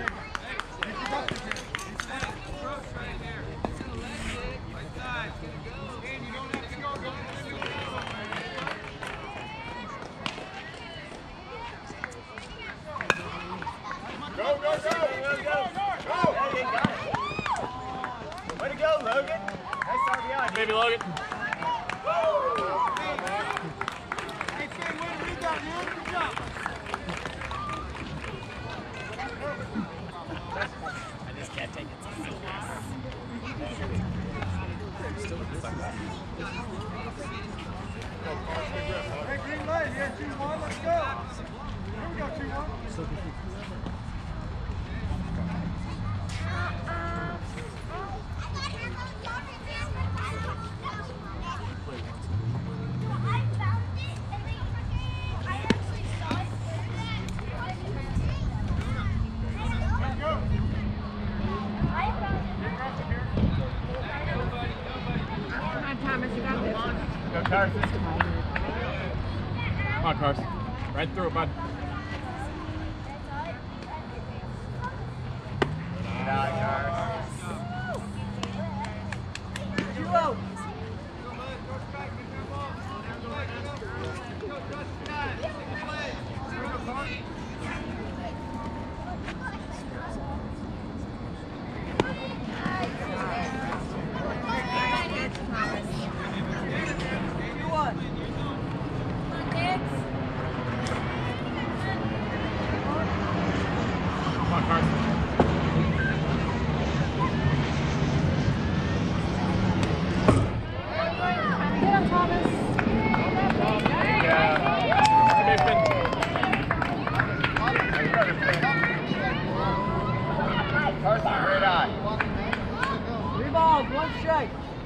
Go, go, go. Go, go, go. There you go. Way to go, Logan. Nice R B I. Baby Logan. Hey, Finn, way to read that, man. Good job. I just can't take it so serious. Hey, green light here, two one, let's go. Here we go, two one. Come on, Thomas, you got this. Go, Carson. Come on, Carson. Right through it, bud. Good eye, Carson. Duo. balls, one strike.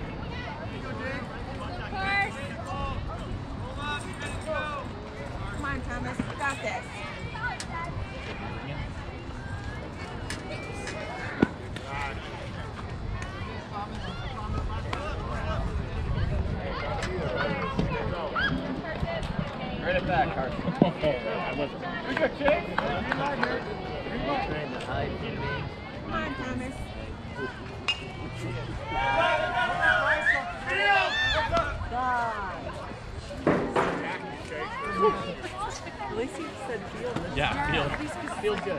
Come on, Thomas. You got this. Right it back, Carson. You got Chase? Come on, Thomas. At least he said field. Yeah, field. Feels good.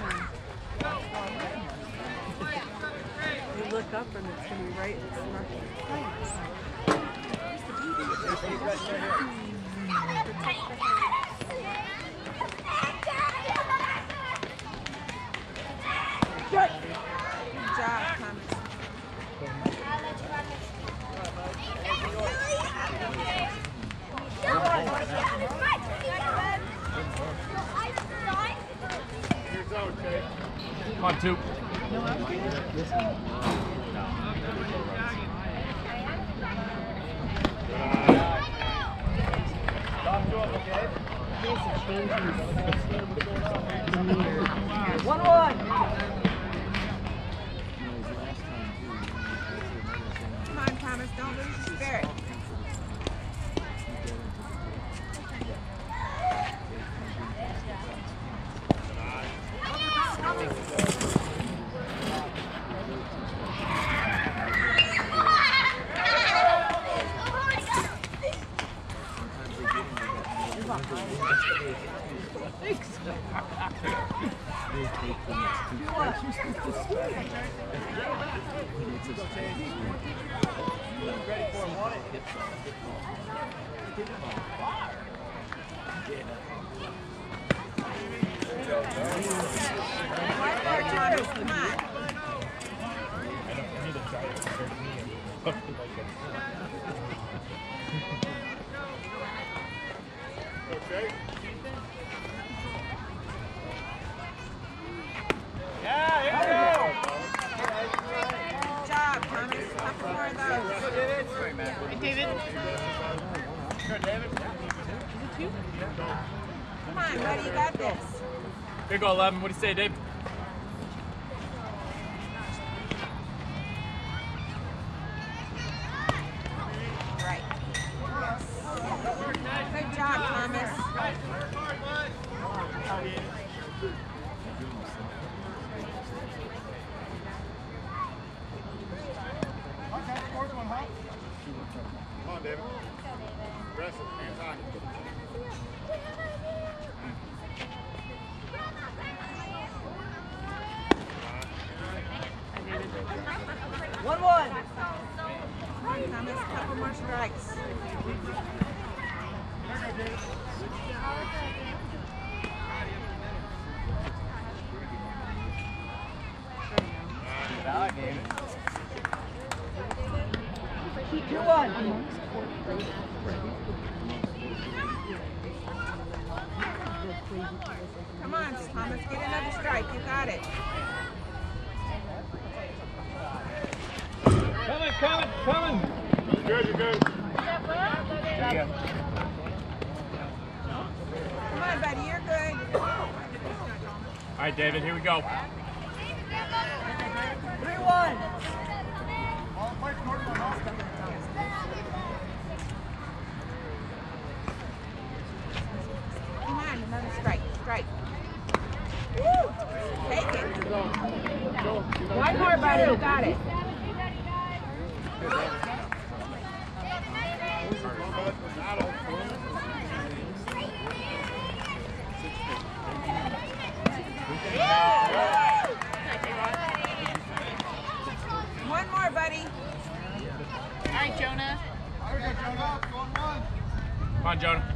You look up and it's going to be right in front of your face. Good. Good job, Thomas. Here's out, Chase. Come on, two. Talk to him, okay? One one. Come on, Thomas. Don't lose your spirit. Come on. Okay. Good job, Thomas. A couple more of those. Hey, David. Good, David. Come on, buddy. You got this. Big go, eleven. What do you say, Dave? Right. Good job, Thomas. Come on, David. Wrestle. Hands on. One one. Thomas, a couple more strikes. Two one. Come on, Thomas. Get another strike. You got it. Coming, coming, coming. You're good, you're good. Come on, buddy. You're good. All right, David, here we go. Three one. Come on, another strike. Strike. Woo! Take it. One more, buddy. You got it. One more, buddy. All right, Jonah. Come on, Jonah.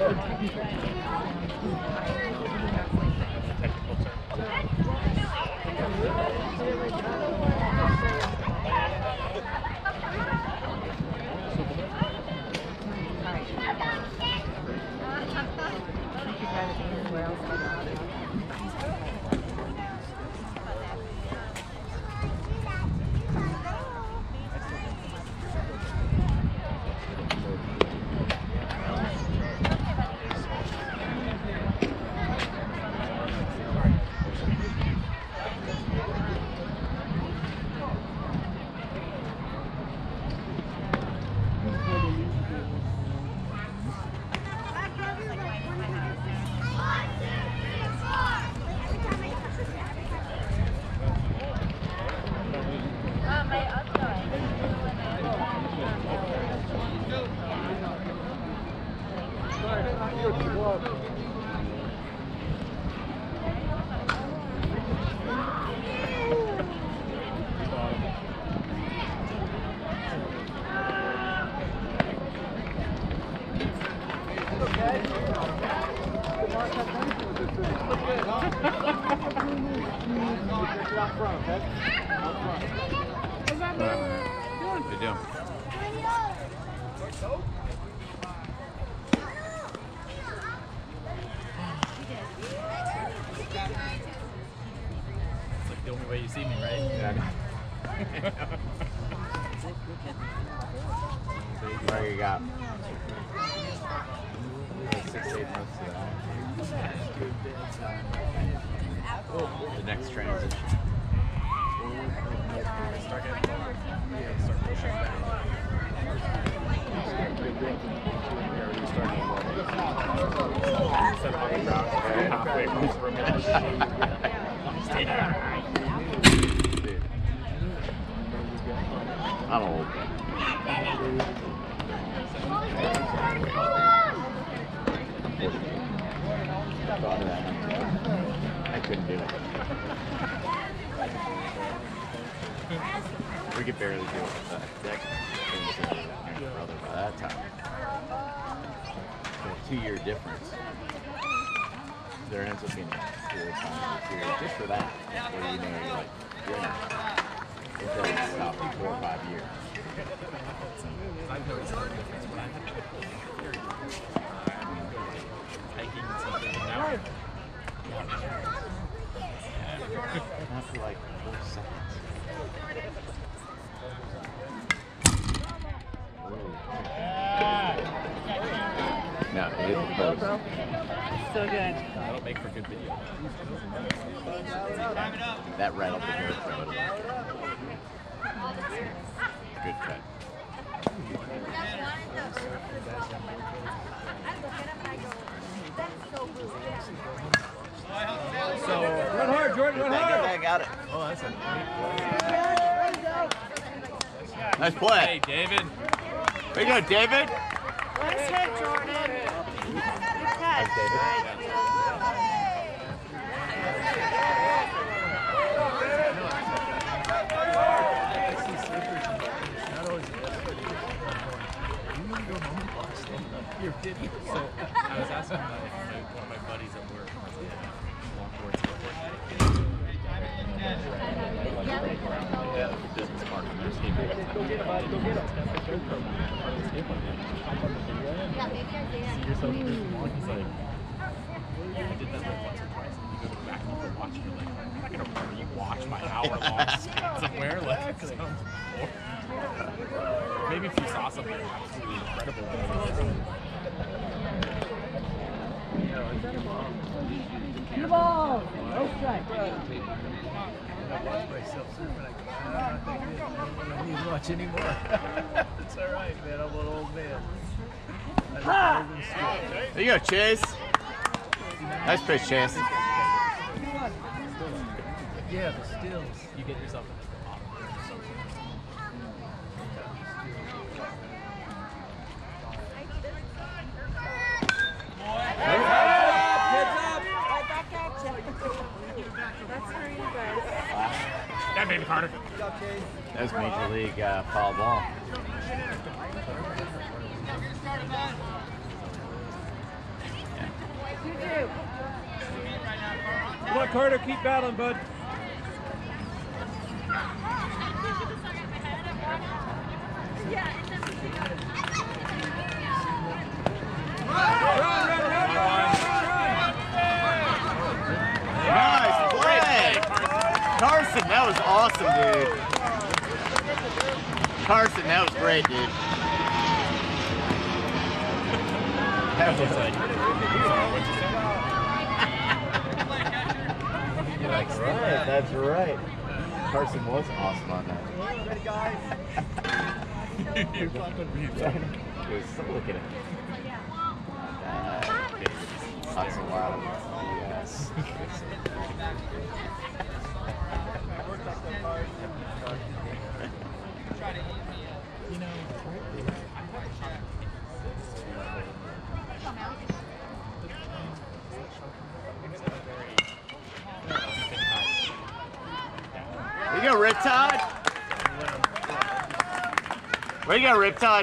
What you got? Six, eight months to that. The next transition. Start getting lower. Yeah, start pushing back. Set up on the ground, halfway across the room. Stay there. Dude. I'm old. I couldn't do it. We could barely do it with that deck. Brother by that time. A two-year difference. There ends up being a four times a year just for that. Where you know you're like, you're not. Until you stop in four or five years. I've noticed the difference when I'm hiking something now. Not for like four seconds. No, it hit the post. So good. That'll make for good video. That right up the hair throw. Good cut. So, Run hard, Jordan, run hard! I got it. oh, that's a Nice play. Hey, David. There you go, David. Nice hit, Jordan. Good catch. David. You're kidding. So, I was asking my, my, one of my buddies at work, longboard skateboard. Yeah, the business partner, their skateboard. Go get him, bud. Go get him. See yourself in the morning, he's like, I did that like once or twice, and you go to the back and you watch, and you're like, I'm not going to re-watch my hour-long skate somewhere, like, because I'm bored. Maybe if you saw something absolutely incredible. Cue ball! No strike. I watch myself surfing. I go, I'm not that good. I don't need to watch anymore. It's all right, man. I'm an old man. There you go, Chase. Nice pitch, Chase. Yeah, the stills. You get yourself in the bottom or something. That's for you guys. That made it harder. That was Major League uh, foul ball. Come on, Carter, keep battling, bud. Nice play! Carson, that was awesome, dude. Carson, that was great, dude. That was like... That's right, that's right. Carson was awesome on that. Ready, guys? You're fucking me. He was so looking at me. That's a lot of yes. You know, Where you go, Riptide? Where you go, Riptide?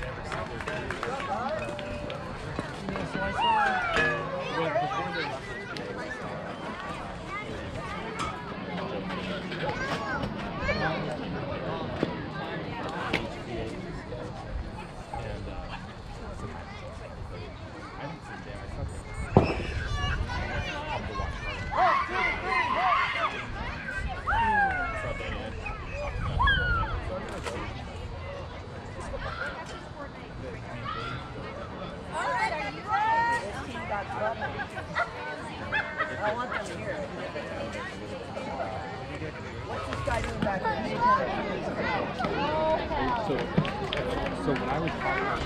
I want them here. What's this guy doing back there? so, so when I was talking to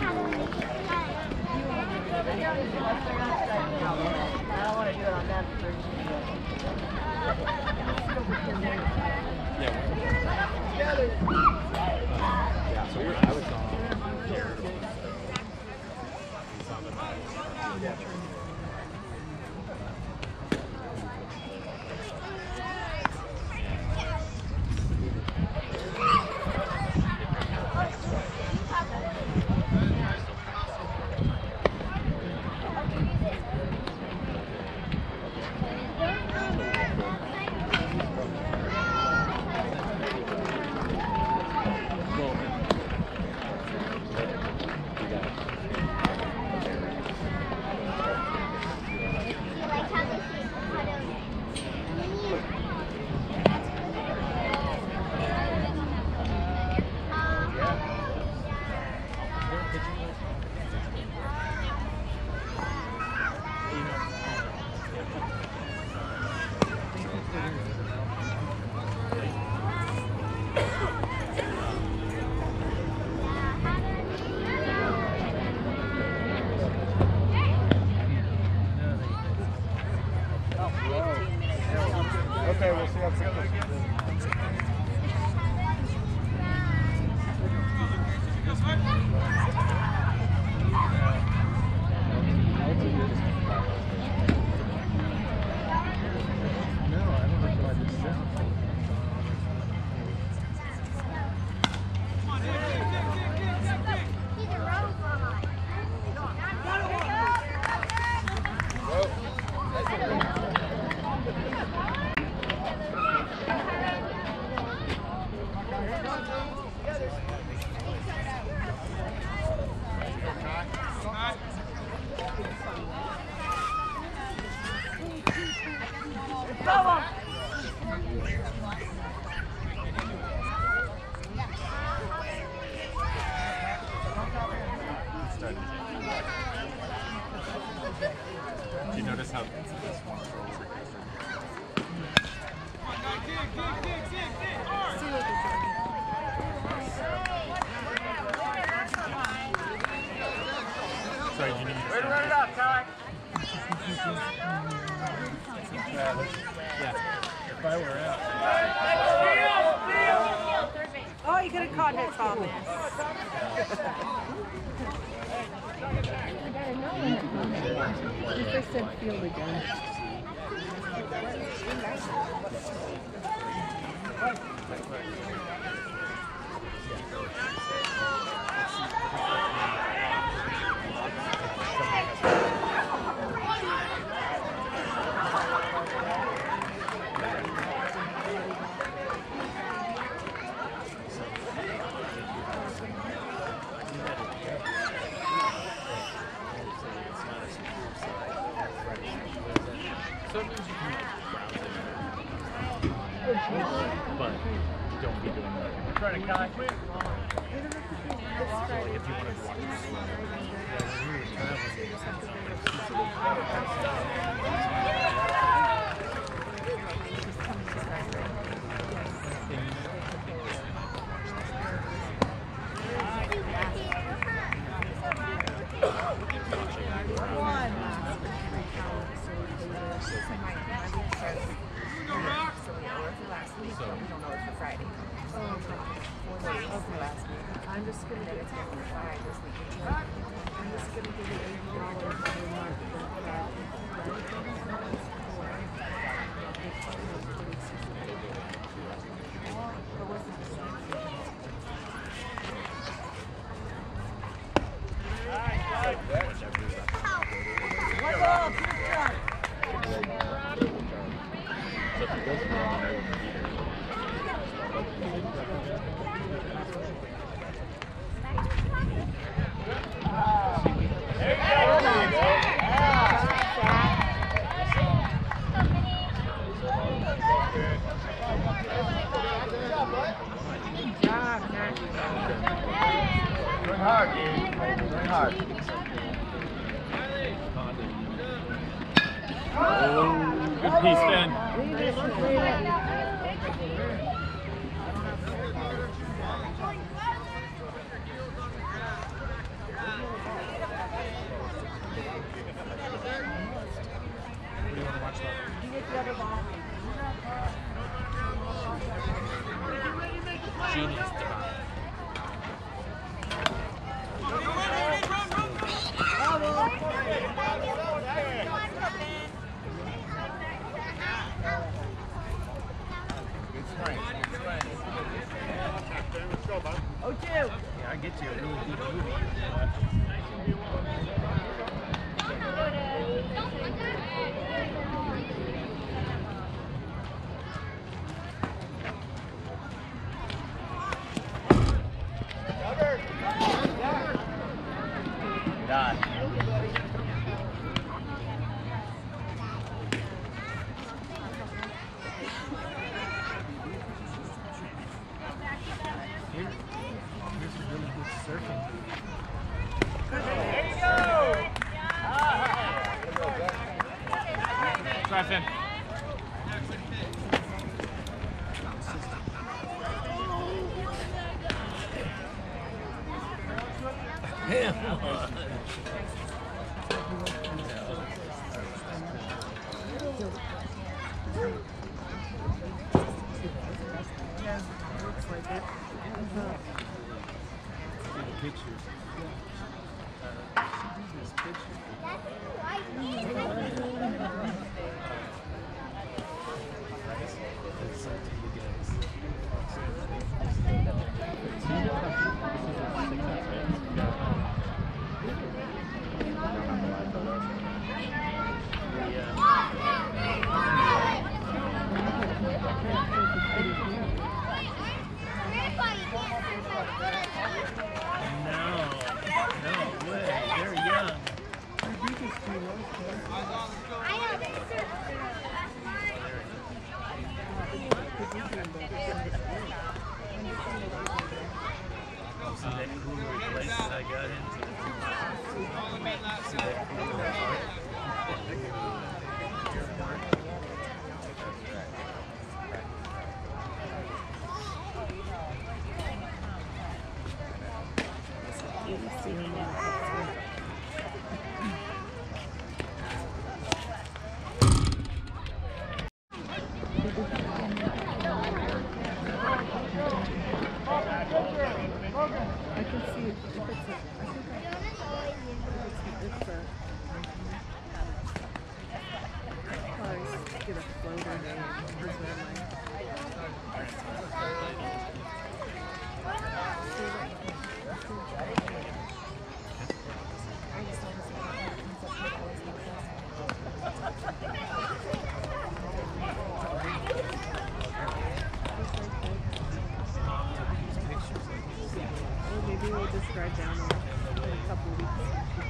I don't want to do it on that first. yeah, yeah, so we were, I was on. Okay, we'll see how it goes. Did you notice how this one throws like this? Sorry, do you need me to Way to run it up, Ty. Yeah. If I were out. Oh, you could have caught it, Thomas. You first said field again. but don't be doing that. Trying to count. So, like, if you wanted to watch the swim, I'm just gonna get it for five this week. I'm just gonna give you eighty dollars every month for that. so if it goes wrong, I won't be there. Going hard, dude. Going hard. Oh, good piece, Ben. Genius divine. Oh, two. Yeah, I get you a really deep movie. Done. Here, here's a really good surfing. Try Finn. Pictures. This picture. That's something you guys. See that cooler place that I got into? See that cooler part? I can see it. If it's a, I think I, if it's a, probably get a floater there and preserve maybe we'll just drive down in a couple of weeks.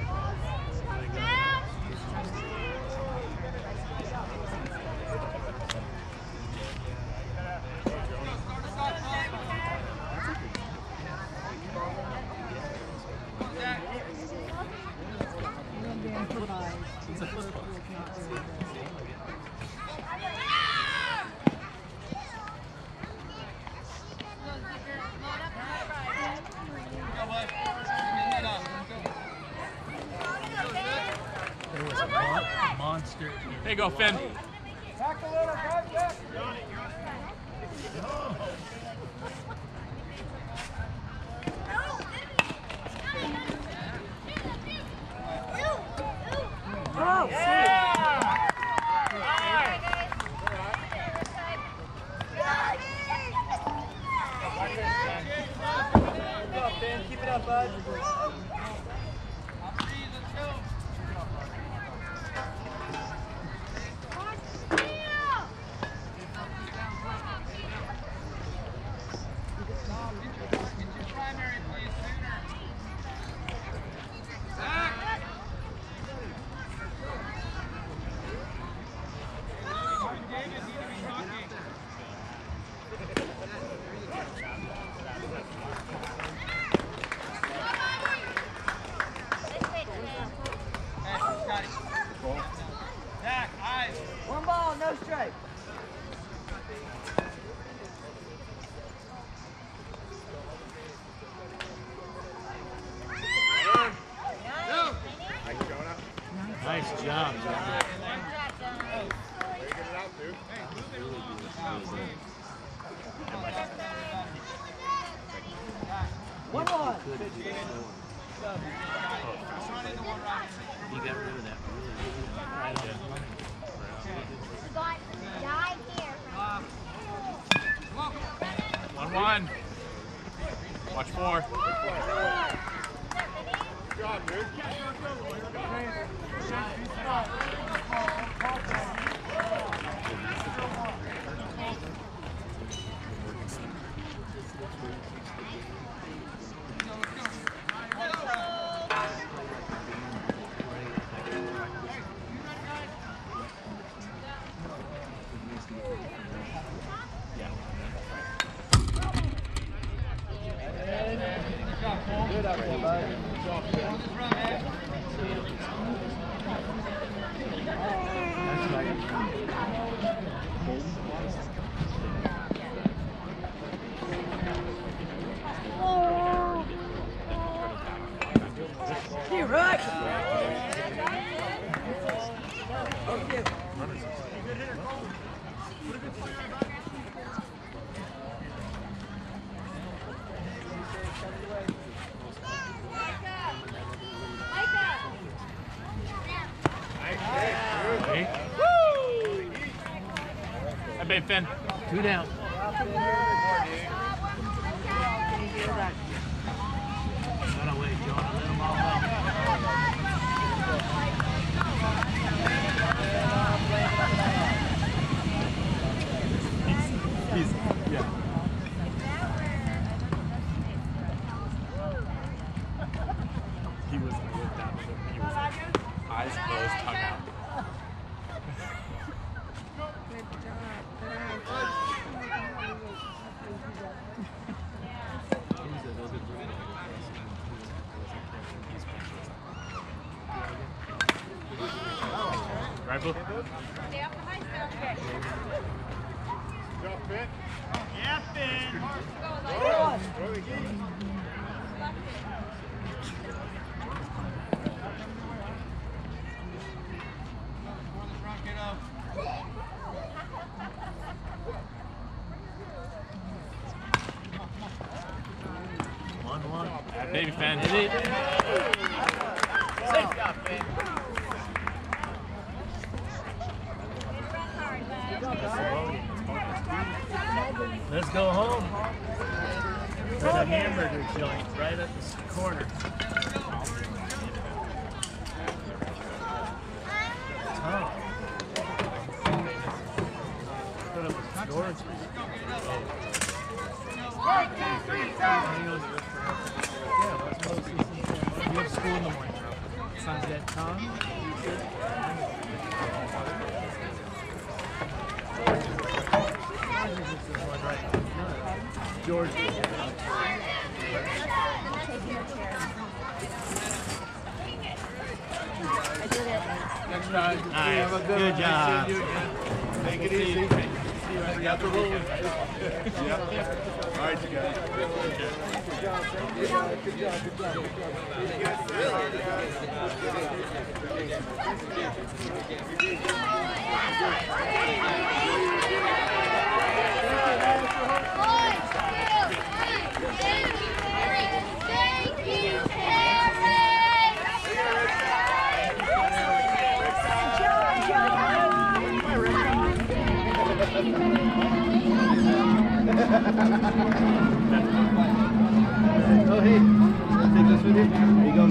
There you go, Finn. Back a little, back, back. Oh, Keep it up, bud. one ball, no strike. Nice job, John. One one. You got rid of that. One one. Watch four. Good job, dude. Good up there, bud. That's right. You're right. I bet Finn. Two down. Got away, John. Let them all out. He's, yeah. He was with that. He was eyes closed, tongue out. Good job. Rifle. Good job, Finn. Yeah, Finn. Go. Go the heat. One, one. Yeah, baby Finn. Hit it. Safe job, Finn. Let's go home. There's a hamburger joint right at the corner. Oh. I thought it was George's. One, two, three, go. Yeah, let's go see some. You have school in the morning. Son's at Tom. George. Next time. All right, Have a good one. job. Nice seeing you again. Take it easy. See you after the weekend. Yep. All right, you guys. Good job. Good job. Good job. Good job. Good job. Oh, hey, take this with you. There you go.